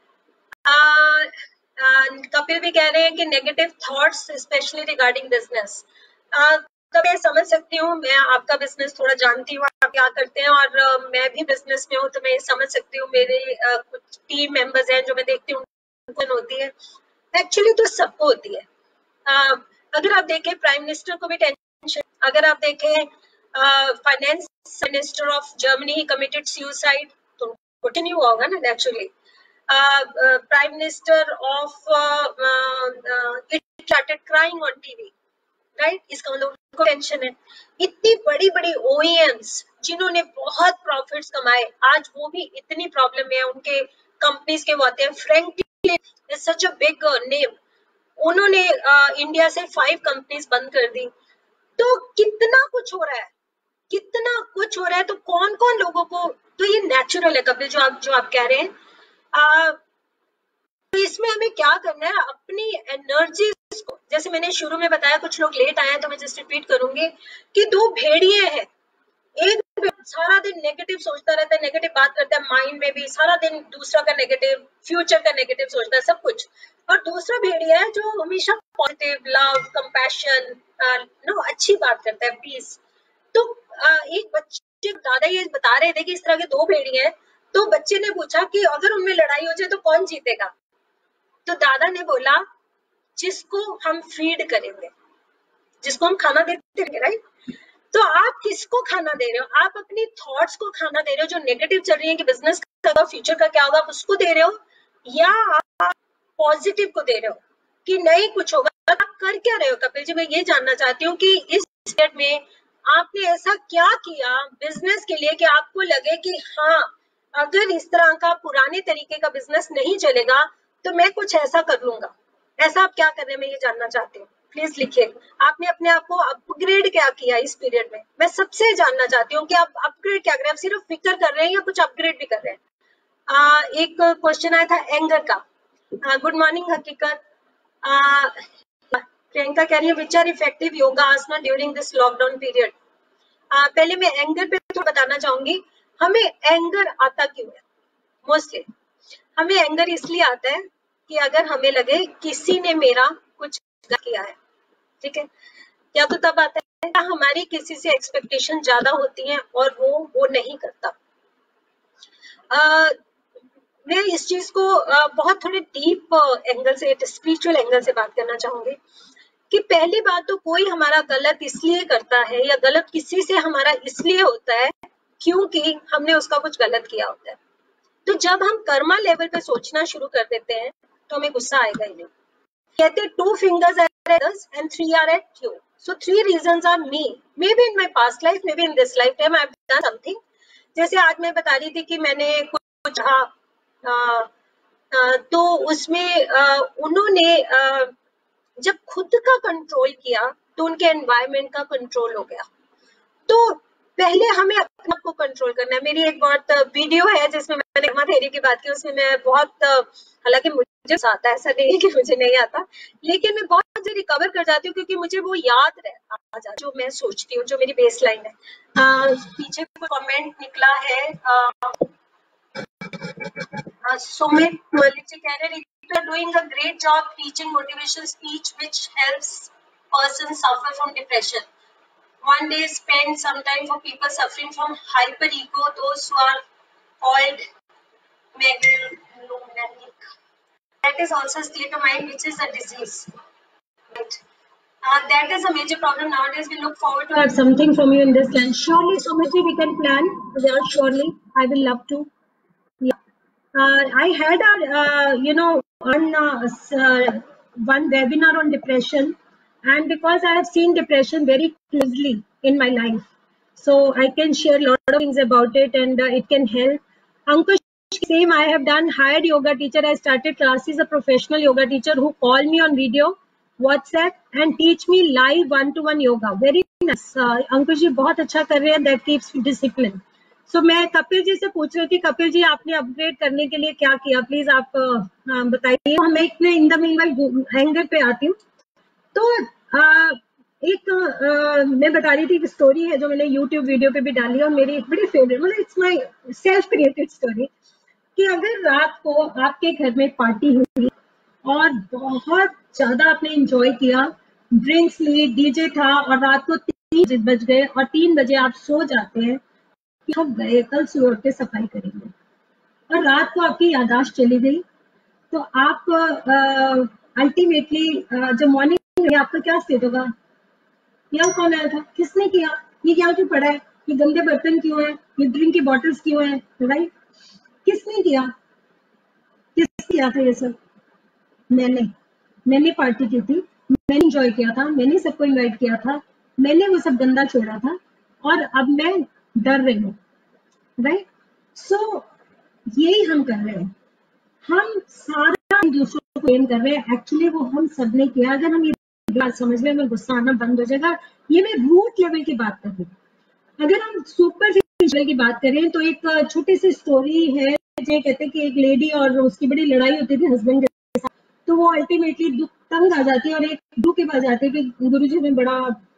[SPEAKER 1] Kapil भी कह रहे हैं कि negative thoughts specially regarding business. तो मैं समझ सकती हूँ, मैं आपका बिजनेस थोड़ा जानती हूँ, आप क्या करते हैं, और मैं भी बिजनेस में हूँ, तो मैं समझ सकती हूँ। मेरे कुछ टीम मेंबर्स हैं जो मैं देखती हूँ होती है, एक्चुअली तो सबको होती है। अगर आप देखें प्राइम मिनिस्टर को भी टेंशन, अगर आप देखें finance minister of Germany committed suicide, तो कंटिन्यू होगा ना naturally. Prime Minister of it started crying on TV, right? इसका मतलब उनको टेंशन है। इतनी बड़ी बड़ी OEMs जिन्होंने बहुत प्रॉफिट्स कमाए, आज वो भी इतनी प्रॉब्लम में है, उनके कंपनीज के वो आते हैं। Frankly is such a big name, उन्होंने इंडिया से 5 कंपनीज बंद कर दी। तो कितना कुछ हो रहा है, कितना कुछ हो रहा है, तो कौन कौन लोगों को, तो ये नेचुरल है कपिल, जो आप कह रहे हैं। तो इसमें हमें क्या करना है, अपनी एनर्जी को, जैसे मैंने शुरू में बताया, कुछ लोग लेट आए हैं तो मैं जस्ट रिपीट करूंगी कि 2 भेड़िए हैं। एक सारा दिन नेगेटिव सोचता रहता है, नेगेटिव बात करता है, माइंड में भी सारा दिन दूसरा का नेगेटिव, फ्यूचर का नेगेटिव सोचता है, सब कुछ। और दूसरा भेड़िया है जो हमेशा पॉजिटिव, लव, कंपैशन, अच्छी बात करता है, पीस। तो एक बच्चे दादा ये बता रहे थे कि इस तरह के 2 भेड़िए हैं। तो बच्चे ने पूछा कि अगर उनमें लड़ाई हो जाए तो कौन जीतेगा? तो दादा ने बोला, जिसको हम फीड करेंगे, जिसको हम खाना देते हैं, राइट? तो आप किसको खाना दे रहे हो? आप अपनी थॉट्स को खाना दे रहे हो, जो नेगेटिव चल रही है कि बिजनेस का फ्यूचर का क्या होगा, आप उसको दे रहे हो, या आप पॉजिटिव को दे रहे हो कि नहीं कुछ होगा? आप कर क्या रहे हो कपिल जी? मैं ये जानना चाहती हूँ कि इस स्टेट में आपने ऐसा क्या किया बिजनेस के लिए कि आपको लगे कि हाँ, अगर इस तरह का पुराने तरीके का बिजनेस नहीं चलेगा तो मैं कुछ ऐसा कर लूंगा। ऐसा आप क्या कर रहे हैं, मैं ये जानना चाहती हूँ। प्लीज लिखिए, आपने अपने आप को अपग्रेड क्या किया इस पीरियड में? मैं सबसे जानना चाहती हूँ कि आप अपग्रेड क्या कर रहे हैं, आप सिर्फ फिक्र कर रहे हैं या कुछ अपग्रेड भी कर रहे हैं? एक क्वेश्चन आया था एंगर का। गुड मॉर्निंग हकीकत। प्रियंका कह रही है which are effective yoga asana during this lockdown period. पहले मैं एंगर पे तो बताना चाहूंगी, हमें एंगर आता क्यों है? मोस्टली हमें एंगर इसलिए आता है कि अगर हमें लगे किसी ने मेरा कुछ किया है, ठीक है, या तो तब आता है हमारी किसी से एक्सपेक्टेशन ज्यादा होती है और वो नहीं करता। मैं इस चीज को बहुत थोड़े डीप एंगल से, स्पिरिचुअल एंगल से बात करना चाहूंगी कि पहली बात तो कोई हमारा गलत इसलिए करता है या गलत किसी से हमारा इसलिए होता है क्योंकि हमने उसका कुछ गलत किया होता है। तो जब हम कर्मा लेवल पे सोचना शुरू कर देते हैं तो हमें गुस्सा आएगा ही नहीं। कहते 2 fingers are at us and 3 are at you. So 3 reasons are me. Maybe in my past life, maybe in this lifetime I have done something. जैसे आज मैं बता रही थी कि मैंने कुछ तो उसमें उन्होंने जब खुद का कंट्रोल किया तो उनके एनवायरनमेंट का कंट्रोल हो गया। तो पहले हमें अपने आप को कंट्रोल करना है। मेरी एक बहुत वीडियो है जिसमें मैंने कर्मा थ्योरी की बात की, उसमें मैं बहुत, हालांकि मुझे आता है, ऐसा नहीं है कि मुझे नहीं आता, लेकिन मैं बहुत जल्दी रिकवर कर जाती हूँ क्योंकि मुझे वो याद आ जाता जो मैं सोचती हूँ, जो मेरी बेस लाइन है। पीछे कमेंट निकला है, सुमित मलिक जी कह रहे हैं you are doing a great job teaching motivation speech which helps person suffer from depression. One day spend some time for people suffering from hyper ego, those who are called megalomaniac. That is also state of mind which is a disease. Right? That is a major problem nowadays. We look forward to have something from you in this line. Surely, Sumiti, we can plan. Yeah, surely. I will love to. Yeah. I had one webinar on depression, and because I have seen depression very closely in my life, so I can share a lot of things about it, and it can help. Ankush, same. I have done hired yoga teacher. I started classes, a professional yoga teacher who call me on video, WhatsApp, and teach me live one-to-one yoga. Very nice. अंकुश जी बहुत अच्छा कर रहे हैं. That keeps discipline. So मैं कपिल जी से पूछ रही थी, कपिल जी आपने अपग्रेड करने के लिए क्या किया, प्लीज आप बताइए. हम एक इन द मीनवाइल हैंगर पे आती हूँ. तो मैं बता रही थी कि स्टोरी है जो मैंने यूट्यूब वीडियो पे भी डाली और मेरी एक बड़ी फेवरेट, मतलब it's my self created story, कि अगर रात को आपके घर में पार्टी हुई और बहुत ज्यादा आपने एंजॉय किया, ड्रिंक्स ली, डीजे था, और रात को 3 बज गए और 3 बजे आप सो जाते हैं कि हम गए कल सुबह उठ के सफाई करेंगे, और रात को आपकी याददाश्त चली गई, तो आप अल्टीमेटली जब मॉर्निंग में आपका क्या स्टेट होगा, यहाँ कौन आया था, किसने किया, ये क्या क्यों पड़ा है, ये गंदे बर्तन क्यों है, ये ड्रिंक की बॉटल्स क्यों है, राइट? किसने किया, किसने किया था ये सब? मैंने पार्टी की थी, मैंने एंजॉय किया था, मैंने सबको इनवाइट किया था, मैंने वो सब गंदा छोड़ा था, और अब मैं डर रही हूँ, राइट? सो यही हम कर रहे हैं, हम सारा दूसरों को ब्लेम कर रहे हैं, एक्चुअली वो हम सब ने किया. अगर हम ये बात समझ लें, हमें गुस्सा आना बंद हो जाएगा. ये मैं रूट लेवल की बात कर रही हूँ. अगर हम सुपरफिशियल की बात करें तो एक छोटी सी स्टोरी है, जो कहते हैं कि एक लेडी और उसकी बड़ी लड़ाई होती थी हस्बैंड के साथ, तो वो अल्टीमेटली दुख तंग आ जाती है और एक गुरु के पास जाती है कि गुरुजी में बड़ा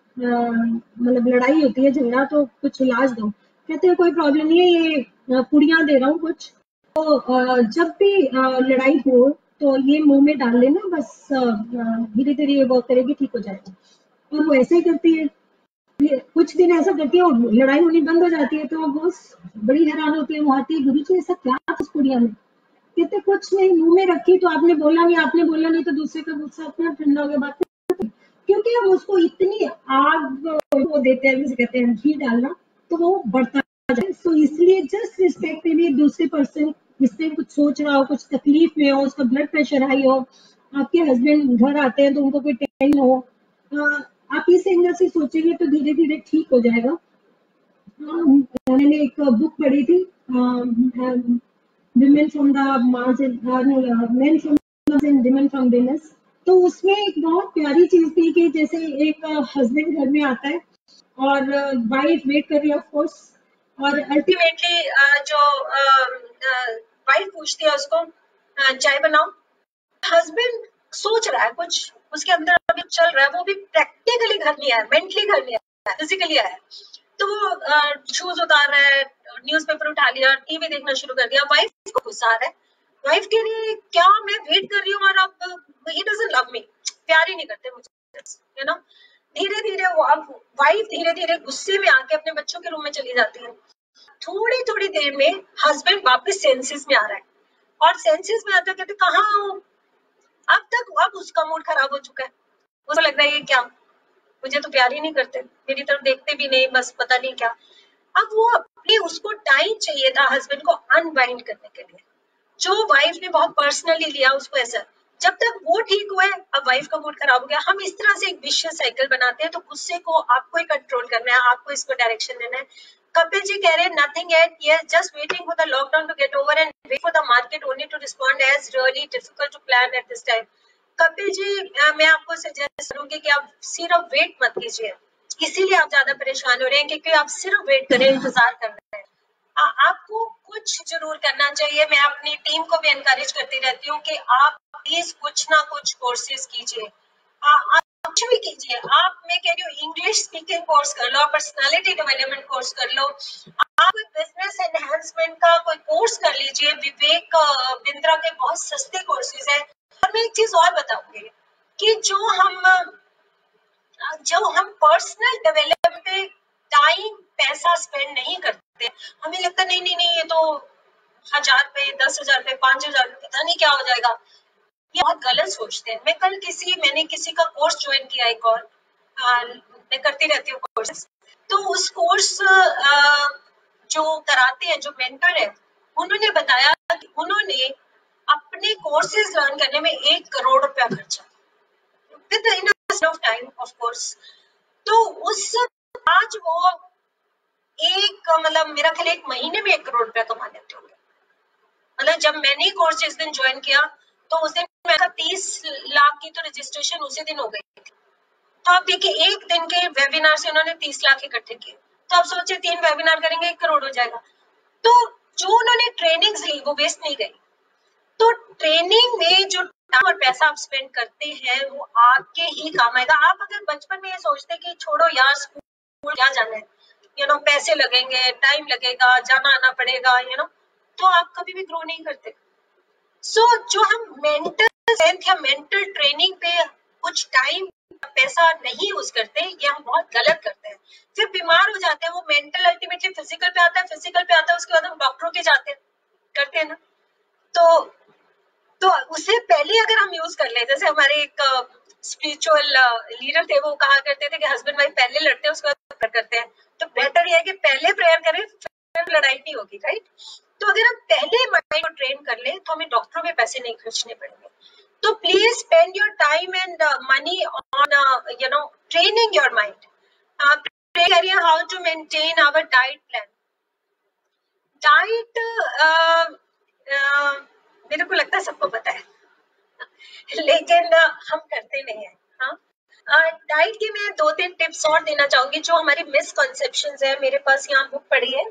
[SPEAKER 1] मतलब लड़ाई होती है, झगड़ा, तो कुछ इलाज दो. कहते हैं कोई प्रॉब्लम नहीं है, ये पुड़ियां दे रहा हूँ कुछ, तो जब भी लड़ाई हो तो ये मुंह में डाल लेना, बस धीरे धीरे ये वर्क करेगी, ठीक हो जाएगा. और वो ऐसे ही करती है, कुछ दिन ऐसा करती है और लड़ाई होनी बंद हो जाती है. तो वो बड़ी हैरान होती है, वो आती है, गुरु जी ऐसा क्या था उस पुड़िया में? कहते कुछ नहीं, मुंह में रखी तो आपने बोला नहीं, आपने बोला नहीं तो दूसरे का गुस्सा अपना ठंडा हो गया. बात क्योंकि हम उसको इतनी आग वो देते हैं, जैसे कहते हैं घी डालना, तो वो बढ़ता जाए. तो इसलिए जस्ट रिस्पेक्ट में दूसरे पर्सन जिससे कुछ सोच रहा हो, कुछ तकलीफ में हो, उसका ब्लड प्रेशर हाई हो, आपके हस्बैंड घर आते हैं तो उनको कोई टेंशन हो, आप इस एंगल से सोचेंगे तो धीरे धीरे ठीक हो जाएगा. मैंने एक बुक पढ़ी थी, women from the Mars, men from and women from Venus. तो उसमें एक बहुत प्यारी चीज थी कि जैसे एक हस्बैंड घर में आता है और वाइफ वेट कर रही है ऑफ कोर्स, और अल्टीमेटली जो वाइफ पूछती है उसको चाय बनाओ, हस्बैंड सोच रहा है कुछ, उसके अंदर अभी चल रहा है, वो भी प्रैक्टिकली घर नहीं आया, मेंटली घर नहीं आया, फिजिकली आया. तो वो शूज उतार रहा है, न्यूज़पेपर उठा लिया, टीवी देखना शुरू कर दिया. वाइफ को गुस्सा आ रहा है, वाइफ कह रही है क्या मैं वेट कर रही हूँ और अब ही डजंट लव मी, प्यार ही नहीं करते मुझे, यू नो. धीरे धीरे वो अब वाइफ धीरे धीरे गुस्से में आके अपने बच्चों के रूम में चली जाती है. थोड़ी थोड़ी देर में हस्बैंड वापस सेंसेस में आ रहा है, और सेंसेस में आते कहते कहाँ हूँ, अब उसका मूड खराब हो चुका है. उसको लग रहा है ये क्या, मुझे तो प्यार ही नहीं करते, मेरी तरफ देखते भी नहीं, बस पता नहीं क्या. अब वो अपने उसको टाइम चाहिए था हस्बैंड को अनबाइंड करने के लिए, जो वाइफ ने बहुत पर्सनली लिया उसको ऐसा. जब तक वो ठीक हुआ है, अब वाइफ का मूड खराब हो गया. हम इस तरह से एक विशियस साइकिल बनाते हैं. तो गुस्से को आपको ही कंट्रोल करना है, आपको इसको डायरेक्शन देना है. कपिल जी कह रहे हैं nothing at, yes just waiting for the lockdown to get over and wait for the market only to respond as really difficult to plan at this time. Kapil ji मैं आपको सजेस्ट करूंगी कि आप सिर्फ वेट मत कीजिए, इसीलिए आप ज्यादा परेशान हो रहे हैं, क्योंकि आप सिर्फ वेट करें, इंतजार कर रहे हैं. आपको कुछ जरूर करना चाहिए. मैं अपनी टीम को भी एनकरेज करती रहती हूँ कि आप प्लीज कुछ ना कुछ कोर्सेज कीजिए, आप कुछ भी कीजिए. आप, मैं कह रही हूँ, इंग्लिश स्पीकिंग कोर्स कर लो, पर्सनालिटी डेवलपमेंट कोर्स कर लो, आप बिजनेस एनहेंसमेंट का कोई कोर्स कर लीजिए. विवेक बिंद्रा के बहुत सस्ते कोर्सेज हैं. और मैं एक चीज और बताऊंगी कि जो हम पर्सनल डेवलपमेंट पे टाइम पैसा स्पेंड नहीं करते, हमें लगता नहीं नहीं नहीं ये तो 1000 पे 10,000 पे 5,000 पे पता नहीं क्या हो जाएगा, ये बहुत गलत सोचते हैं. मैंने किसी का कोर्स ज्वाइन किया, एक और मैं करती रहती हूँ कोर्स. तो उस कोर्स जो कराते हैं, जो मेंटर है, उन्होंने बताया कि उन्होंने अपने कोर्सेज लर्न करने में 1 करोड़ रुपया खर्चा within of time of course. तो उस आज वो मतलब मेरा ख्याल 1 महीने में 1 करोड़ रुपया कमा लेते होंगे। मतलब जब मैंने कोर्स जिस दिन ज्वाइन किया तो उस दिन मेरा 30 लाख की तो रजिस्ट्रेशन उसी दिन हो गई थी। तो आप देखिए 1 दिन के वेबिनार से उन्होंने 30 लाख इकट्ठे किए। तो आप सोचिए 3 वेबिनार करेंगे 1 करोड़ हो जाएगा। तो जो उन्होंने ट्रेनिंग्स ली वो वेस्ट नहीं गई। तो ट्रेनिंग में जो टाइम और पैसा आप स्पेंड करते हैं वो आपके ही काम आएगा। आप अगर बचपन में ये सोचते कि छोड़ो यार स्कूल क्या जाना है, पैसे लगेंगे, टाइम लगेगा, जाना आना पड़ेगा, तो आप कभी भी ग्रो नहीं करते। सो जो हम मेंटल स्ट्रेंथ या मेंटल ट्रेनिंग पे कुछ टाइम पैसा नहीं यूज करते, ये हम बहुत गलत करते हैं। फिर बीमार हो जाते हैं। वो मेंटल अल्टीमेटली फिजिकल पे आता है, फिजिकल पे आता है, उसके बाद हम डॉक्टरों के जाते हैं, करते हैं ना। तो उससे पहले अगर हम यूज कर ले, जैसे हमारे एक स्पिरिचुअल लीडर थे, वो कहा करते थे कि हस्बैंड वाइफ पहले लड़ते हैं उसके बाद प्रेयर करते हैं। तो बेहतर यह है कि पहले प्रेयर करें फिर लड़ाई नहीं होगी, राइट। तो अगर हम पहले माइंड को ट्रेन कर ले तो हमें डॉक्टरों में पैसे नहीं खर्चने पड़ेंगे। तो please spend your time and money on training your mind. करिए how to maintain our diet plan. Diet मेरे को लगता है सबको पता है लेकिन हम करते नहीं है। हाँ, डाइट की मैं 2-3 टिप्स और देना चाहूंगी जो हमारी मिसकंसेप्शंस है। मेरे पास यहाँ बुक पड़ी है,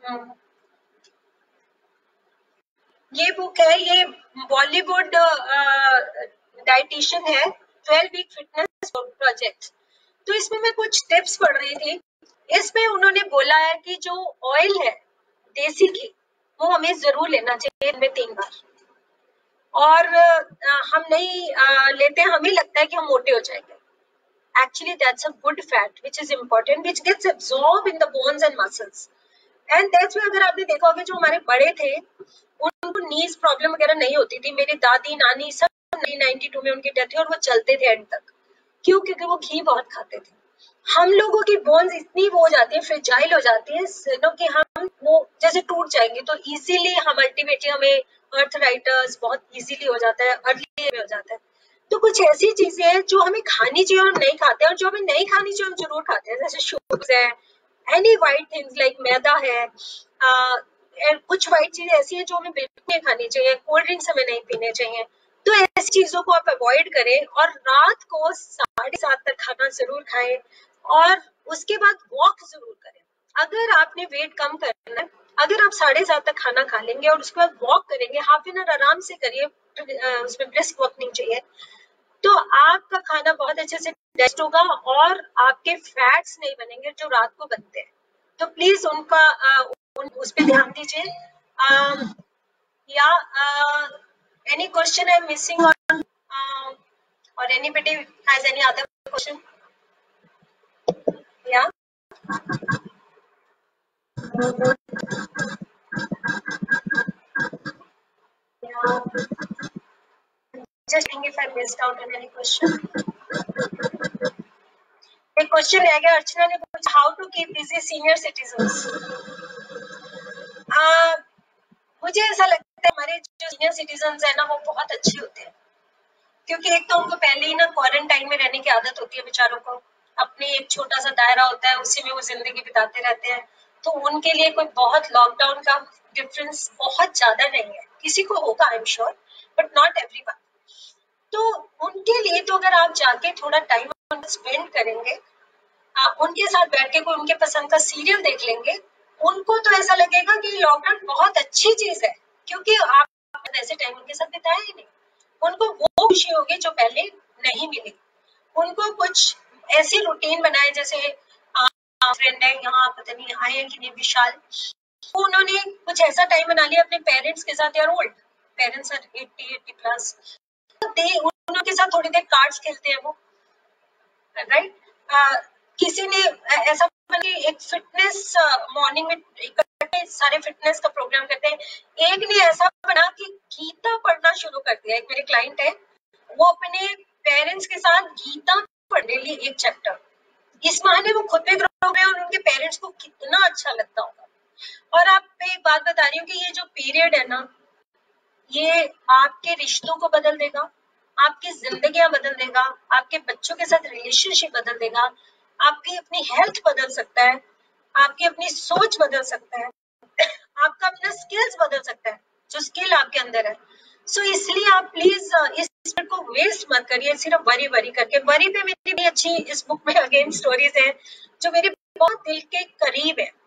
[SPEAKER 1] ये बुक है, ये बॉलीवुड डाइटिशियन है, 12 वीक फिटनेस प्रोजेक्ट। तो इसमें मैं कुछ टिप्स पढ़ रही थी। इसमें उन्होंने बोला है कि जो ऑयल है देसी घी वो हमें जरूर लेना चाहिए दिन में 3 बार। और हम नहीं लेते, हमें लगता है कि हम मोटे हो जाएंगे। Actually, that's a good fat which is important, which gets absorbed in the bones and muscles. And that's why अगर आपने देखा होगा जो हमारे बड़े थे उनको नीज प्रॉब्लम वगैरह नहीं होती थी। मेरी दादी नानी सब 92 में उनकी डेथ हुई और वो चलते थे एंड तक। क्यों? क्योंकि वो घी बहुत खाते थे। हम लोगों की बोन्स इतनी वो हो जाती है, फ्रेजाइल हो जाती है कि हम वो जैसे टूट जाएंगे। तो इजीली हम अल्टीमेटली हमें अर्थराइटिस बहुत इजीली हो जाता है, अर्ली एज में हो जाता है। तो कुछ ऐसी चीजें हैं जो हमें खानी चाहिए और नहीं खाते, और जो हमें नहीं खानी चाहिए हम जरूर खाते हैं, जैसे शुगर है, any white things like maida है, कुछ वाइट चीजें ऐसी है जो हमें बिल्कुल नहीं खानी चाहिए। कोल्ड ड्रिंक्स हमें नहीं पीने चाहिए। तो ऐसी चीजों को आप अवॉइड करें और रात को 7:30 तक खाना जरूर खाएं और उसके बाद वॉक जरूर करें। अगर आपने वेट कम करना है, अगर आप 7:30 तक खाना खा लेंगे और उसके बाद वॉक करेंगे, हाफ एन आवर आराम से करिए, उसमें ब्रिस्क वॉक नहीं चाहिए, तो आपका खाना बहुत अच्छे से डाइजेस्ट होगा और आपके फैट्स नहीं बनेंगे जो रात को बनते हैं। तो प्लीज उस पर ध्यान दीजिए। या any question I'm missing on or anybody has any other question? Yeah. Just think if I missed out on any question. एक क्वेश्चन रह गया, अर्चना ने पूछा how to keep busy senior citizens. मुझे ऐसा लगता है हमारे जो सीनियर सिटीजन्स है ना वो बहुत अच्छे होते हैं, क्योंकि एक तो उनको पहले ही ना क्वारंटाइन में रहने की आदत होती है बेचारों को। अपनी एक छोटा सा दायरा होता है, उसी में वो जिंदगी बिताते रहते हैं। तो उनके लिए कोई बहुत लॉकडाउन का डिफरेंस बहुत ज्यादा नहीं है। किसी को होगा I am sure, but not everyone. तो उनके लिए तो अगर आप जाके थोड़ा टाइम स्पेंड करेंगे, उनके साथ बैठ के कोई उनके पसंद का सीरियल देख लेंगे, उनको तो ऐसा लगेगा कि लॉकडाउन बहुत अच्छी चीज है, क्योंकि आपने वैसे टाइम उनके साथ बिताया ही नहीं। उनको वो खुशी होगी जो पहले नहीं मिली। उनको कुछ ऐसी रूटीन बनाए, जैसे फ्रेंड है यहाँ, पता नहीं आए हैं कि नहीं, विशाल, तो उन्होंने कुछ ऐसा टाइम बना लिया अपने पेरेंट्स के साथ। यार ओल्ड पेरेंट्स आर 80 प्लस, उनके साथ थोड़ी देर कार्ड्स खेलते हैं वो, राइट। किसी ने ऐसा एक फिटनेस मॉर्निंग में इकट्ठे सारे फिटनेस का प्रोग्राम करते हैं। एक ने ऐसा बना कि गीता पढ़ना शुरू कर दिया। एक मेरे क्लाइंट है, वो अपने पेरेंट्स के साथ गीता पढ़ने लिए एक चैप्टर। इस बहाने वो खुद पे ग्रो हो गए और उनके पेरेंट्स को कितना अच्छा लगता होगा। और आप मैं एक बात बता रही हूँ कि ये जो पीरियड है ना, ये आपके रिश्तों को बदल देगा, आपकी जिंदगियां बदल देगा, आपके बच्चों के साथ रिलेशनशिप बदल देगा, आपकी अपनी हेल्थ बदल सकता है, आपकी अपनी सोच बदल सकता है, आपका अपना स्किल्स बदल सकता है, जो स्किल आपके अंदर है। सो इसलिए आप प्लीज इस को वेस्ट मत करिए सिर्फ वरी वरी करके। वरी पे मेरी भी अच्छी इस बुक में अगेन स्टोरीज है जो मेरे बहुत दिल के करीब है।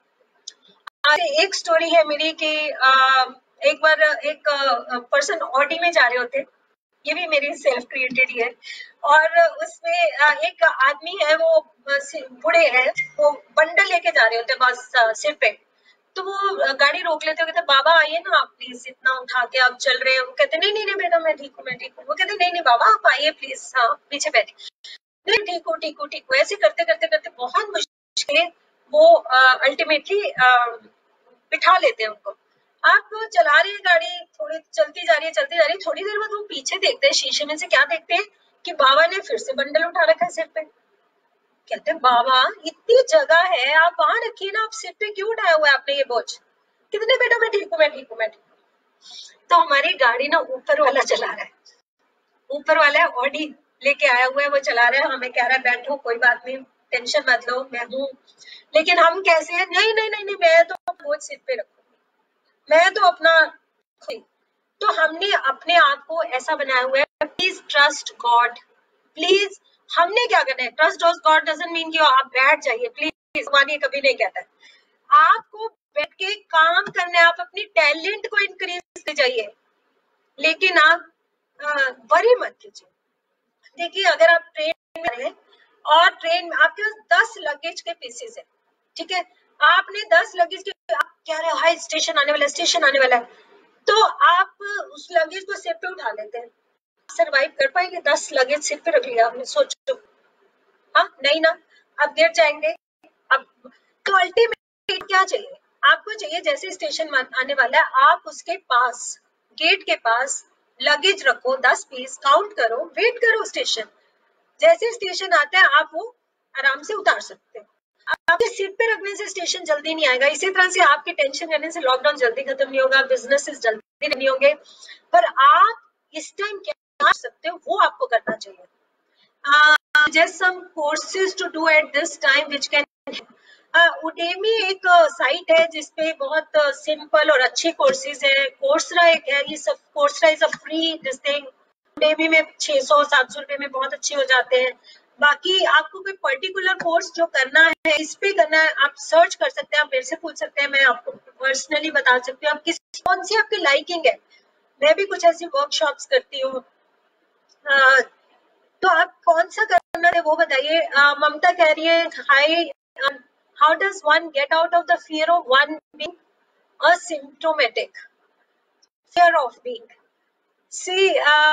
[SPEAKER 1] एक स्टोरी है मेरी कि एक बार एक पर्सन ऑडी में जा रहे होते, ये भी मेरी सेल्फ क्रिएटेड ही है, और उसमें एक आदमी है, वो बूढ़े हैं, वो बंडल लेके जा रहे होते बस सिर पे। तो वो गाड़ी रोक लेते हो, कहते बाबा आइए ना आप प्लीज, इतना उठा के आप चल रहे हैं। वो कहते नहीं नहीं नहीं बेटा मैं ठीक हूँ मैं ठीक हूँ। वो कहते नहीं नहीं बाबा आप आइए प्लीज, हाँ पीछे बैठे, नहीं ठीक हूँ ठीक हूँ ठीक हूँ। ऐसे करते करते करते बहुत मुश्किल वो अल्टीमेटली बिठा लेते हैं उनको। आप चला रही है गाड़ी, थोड़ी चलती जा रही है, थोड़ी देर बाद वो पीछे देखते हैं शीशे में से, क्या देखते हैं कि बाबा ने फिर से बंडल उठा रखा है सिर पे। कहते हैं बाबा इतनी जगह है, आप वहां रखिए ना, आप सिर पे क्यों उठाया हुआ है आपने ये बोझ। कितने बेटा मैं ठीक हूँ मैं ठीक हूँ मैं ठीक हूँ। तो हमारी गाड़ी ना ऊपर वाला चला रहा है, ऊपर वाला है ऑडी लेके आया हुआ है, वो चला रहा है, हमें कह रहा है बैठो कोई बात नहीं टेंशन मत लो मैं हूँ। लेकिन हम कैसे हैं, नहीं नहीं नहीं नहीं मैं तो बोझ सिर पे रखूंगी, मैं तो अपना। तो हमने अपने आप को ऐसा बनाया हुआ है, प्लीज ट्रस्ट गॉड, प्लीज। हमने क्या करना है, ट्रस्ट गॉड डजंट मीन कि आप बैठ जाइए, प्लीज भगवान ये कभी नहीं कहता है। आपको बैठ के काम करना है, आप अपनी टैलेंट को इंक्रीज कर जाइए, लेकिन आप वरी मत कीजिए। देखिए अगर आप ट्रेन में हैं और ट्रेन में आपके पास 10 लगेज के पीसेस है, ठीक है, आपने 10 लगेज के, आप कह रहे हो हाई स्टेशन आने वाला है स्टेशन आने वाला है, तो आप उस लगेज को सिर पे उठा लेते हैं। सरवाइव कर पाएंगे? 10 लगेज सिर पे रख लिया आपने, सोचो। हाँ नहीं ना, आप गिर जाएंगे। अब तो अल्टीमेट क्या चाहिए आपको, चाहिए जैसे स्टेशन आने वाला है आप उसके पास गेट के पास लगेज रखो, 10 पीस काउंट करो, वेट करो स्टेशन, जैसे स्टेशन आता है आप वो आराम से उतार सकते हैं। आपके सीट पे रखने से स्टेशन जल्दी नहीं आएगा, इसी तरह से आपके टेंशन करने से लॉकडाउन जल्दी खत्म नहीं होगा, बिजनेसेस जल्दी नहीं होंगे। पर आप इस टाइम क्या कर सकते हो वो आपको करना चाहिए। Just some courses to do at this time which can Udemy एक साइट है जिसपे बहुत सिंपल और अच्छे कोर्सेज है। कोर्सरा एक है, ये सब Coursera is a free this thing, Udemy में 600-700 रुपए में बहुत अच्छे हो जाते हैं। बाकी आपको कोई पर्टिकुलर कोर्स जो करना है, इस पे करना है, आप सर्च कर सकते हैं, आप मेरे से पूछ सकते हैं, मैं आपको पर्सनली बता सकती हूँ आप किस कौन सी आपकी लाइकिंग है। मैं भी कुछ ऐसी वर्कशॉप्स करती हूँ, तो आप कौन सा करना है वो बताइए। ममता कह रही है hi, how does one get out of the fear of one being asymptomatic, fear of being. See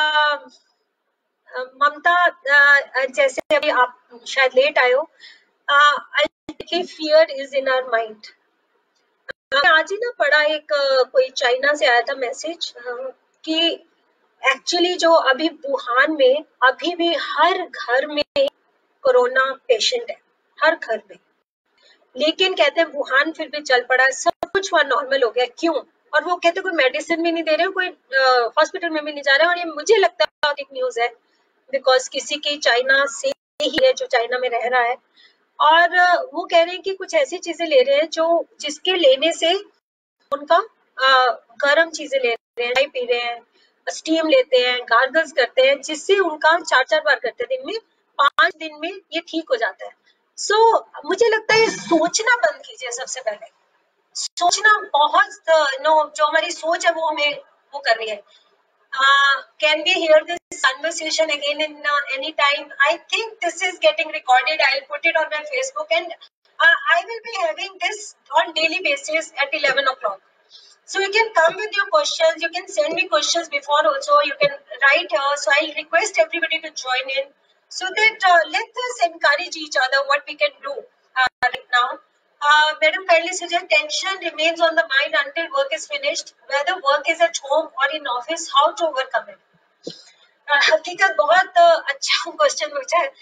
[SPEAKER 1] Mamta, जैसे अभी आप शायद लेट आए हो, fear is in our mind. आज ही ना पढ़ा एक कोई चाइना से आया था मैसेज कि एक्चुअली जो अभी वुहान में अभी भी हर घर में कोरोना पेशेंट है, हर घर में, लेकिन कहते हैं वुहान फिर भी चल पड़ा, सब कुछ वहां नॉर्मल हो गया। क्यों? और वो कहते कोई मेडिसिन भी नहीं दे रहे, कोई हॉस्पिटल में भी नहीं जा रहे। और ये मुझे लगता है एक न्यूज है, बिकॉज किसी की चाइना से ही है जो चाइना में रह रहा है, और वो कह रहे हैं कि कुछ ऐसी चीजें ले रहे हैं जो जिसके लेने से उनका गर्म चीजें ले रहे हैं, चाय पी रहे हैं, स्टीम लेते हैं, गार्गल्स करते हैं, जिससे उनका 4-4 बार करते हैं दिन में, 5 दिन में ये ठीक हो जाता है। सो मुझे लगता है सोचना बंद कीजिए, सबसे पहले सोचना बहुत जो हमारी सोच है वो हमें वो कर रही है। Can we hear this conversation again in any time? I think this is getting recorded. I'll put it on my Facebook, and I will be having this on daily basis at 11 o'clock. So you can come with your questions. You can send me questions before also. You can write here. So I'll request everybody to join in so that let us encourage each other what we can do right now. Madam kindly suggest tension remains on the mind until work is finished. Whether work is at home or in office, how to overcome it? हकीकत बहुत अच्छा question पूछा है।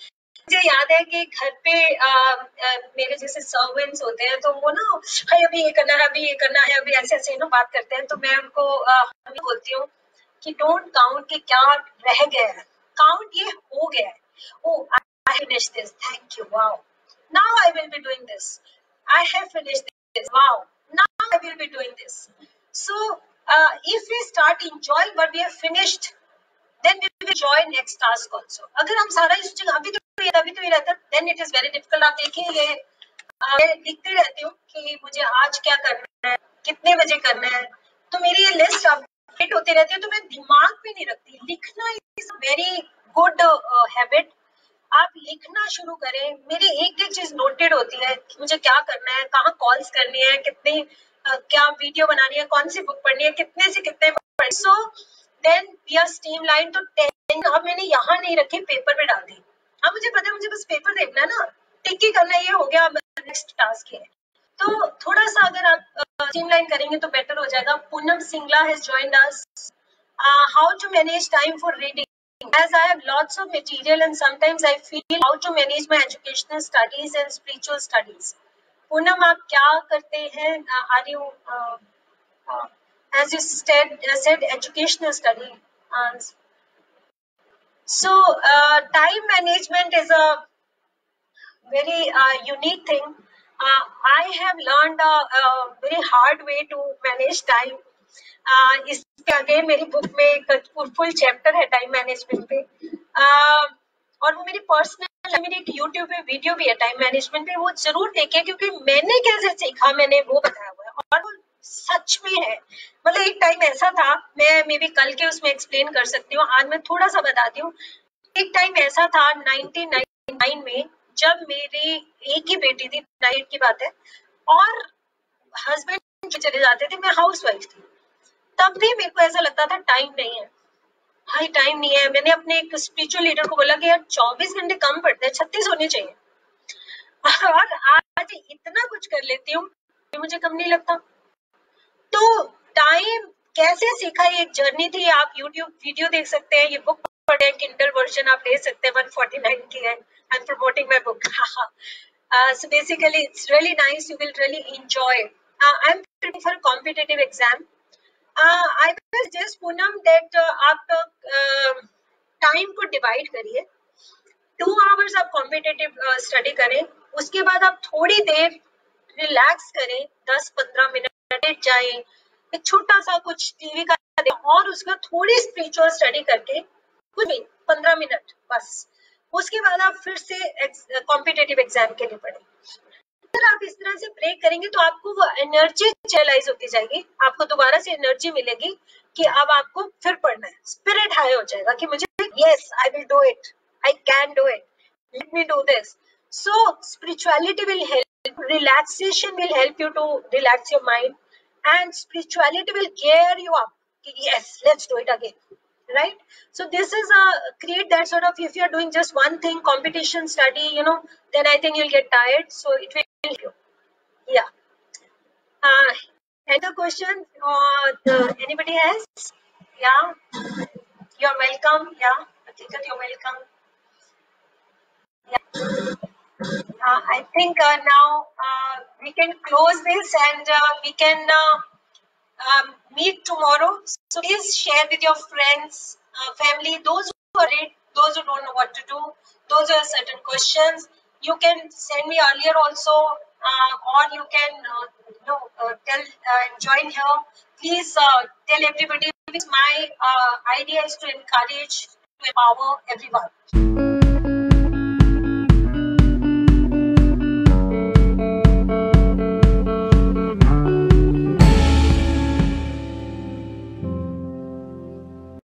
[SPEAKER 1] मुझे याद है कि घर पे मेरे जैसे सर्वेंट्स होते हैं, तो वो ना अभी ये करना है, अभी ये करना है, अभी ऐसे ऐसे ना बात करते हैं, तो मैं उनको बोलती हूँ कि डोंट काउंट कि क्या रह गया है, काउंट ये हो गया है. Oh, I finished this. Thank you. Wow. Now I will be doing this. I have finished this. Wow. Now I will be doing this. So if we start enjoying what we have finished, then we will enjoy next task also. अगर हम सारा इस जगह अभी तो ये रहता, then it is very difficult. आप देखिए ये मैं लिखती रहती हूँ कि मुझे आज क्या करना है, कितने बजे करना है, तो मेरी ये लिस्ट अपडेट होती रहती है, तो मैं दिमाग में नहीं रखती. लिखना is a very good habit. आप लिखना शुरू करें. मेरी एक एक चीज नोटेड होती है कि मुझे क्या करना है, कहाँ कॉल्स करनी है, कितनी क्या वीडियो बनानी है, कौन सी बुक पढ़नी है, कितने से कितने पढ़नी. So then we are streamline. तो 10 अब मैंने यहाँ नहीं रखी, पेपर पे डाल दी. अब मुझे पता है, मुझे बस पेपर देखना है ना, टिक ही करना, ये हो गया, नेक्स्ट टास्क है. तो थोड़ा सा अगर आप स्ट्रीमलाइन करेंगे तो बेटर हो जाएगा. Poonam Singla has joined us. How to manage time for reading? As I have lots of material and sometimes I feel how to manage my educational studies and spiritual studies. Poonam, आप क्या करते हैं? Are you, as you said educational study? So time management is a very unique thing. I have learned a very hard way to manage time. इसके आगे मेरी book में एक full chapter है टाइम मैनेजमेंट पे. और वो मेरी पर्सनल, मेरी एक यूट्यूब पे वीडियो भी है टाइम मैनेजमेंट पे, वो जरूर देखिए, क्योंकि मैंने कैसे सीखा मैंने वो बताया हुआ है, और वो सच में है. मतलब एक टाइम ऐसा था, मैं मे बी कल के उसमें एक्सप्लेन कर सकती हूँ, आज मैं थोड़ा सा बताती हूँ. एक टाइम ऐसा था 1999 में, जब मेरी एक ही बेटी थी, 9 की बात है, और हस्बैंड चले जाते थे, मैं हाउस वाइफ थी. तब भी मेरे को ऐसा लगता था टाइम नहीं है, भाई टाइम नहीं है. मैंने अपने एक स्पिरिचुअल लीडर को बोला कि यार 24 घंटे कम पड़ते हैं, 36 होने चाहिए. और आज इतना कुछ कर लेती हूँ, मुझे कम नहीं लगता. तो टाइम कैसे सीखा, ये एक जर्नी थी. आप यूट्यूब वीडियो देख सकते हैं, ये बुक पढ़े, किंडल वर्जन आप ले सकते हैं, 149 की है. I am promoting my book. So basically it's really nice, you will really enjoy. I'm preparing for a competitive exam. I will suggest Poonam that आप टाइम को डिवाइड करिए. 2 आवर्स आप कॉम्पिटेटिव स्टडी करें, उसके बाद आप थोड़ी देर रिलैक्स करें, 10-15 मिनट जाएं, एक छोटा सा कुछ टीवी का दें, और उसका थोड़ी स्पिरिचुअल स्टडी करके कुछ भी 15 मिनट बस. उसके बाद आप फिर से कॉम्पिटेटिव एग्जाम के लिए पढ़ें. अगर आप इस तरह से ब्रेक करेंगे तो आपको वो एनर्जी चैनलाइज होती जाएगी, आपको दोबारा से एनर्जी मिलेगी कि अब आपको फिर पढ़ना है. स्पिरिट हाई हो जाएगा कि मुझे, yes I will do it, I can do it, let me do this. So spirituality will help, relaxation will help you to relax your mind, and spirituality will gear you up कि yes let's do it again. Right? So this is create that sort of, if you're doing just one thing, competition study, you know, then I think you'll get tired. So it will help you. Yeah. Any other question? Anybody has? Yeah. You're welcome. Yeah. Hakikat, you're welcome. Yeah. I think now we can close this, and we can meet tomorrow. So please share with your friends, family, those who are ready, those who don't know what to do, those who have certain questions. You can send me earlier also, or you can join here. Please tell everybody. My idea is to encourage, to empower everyone.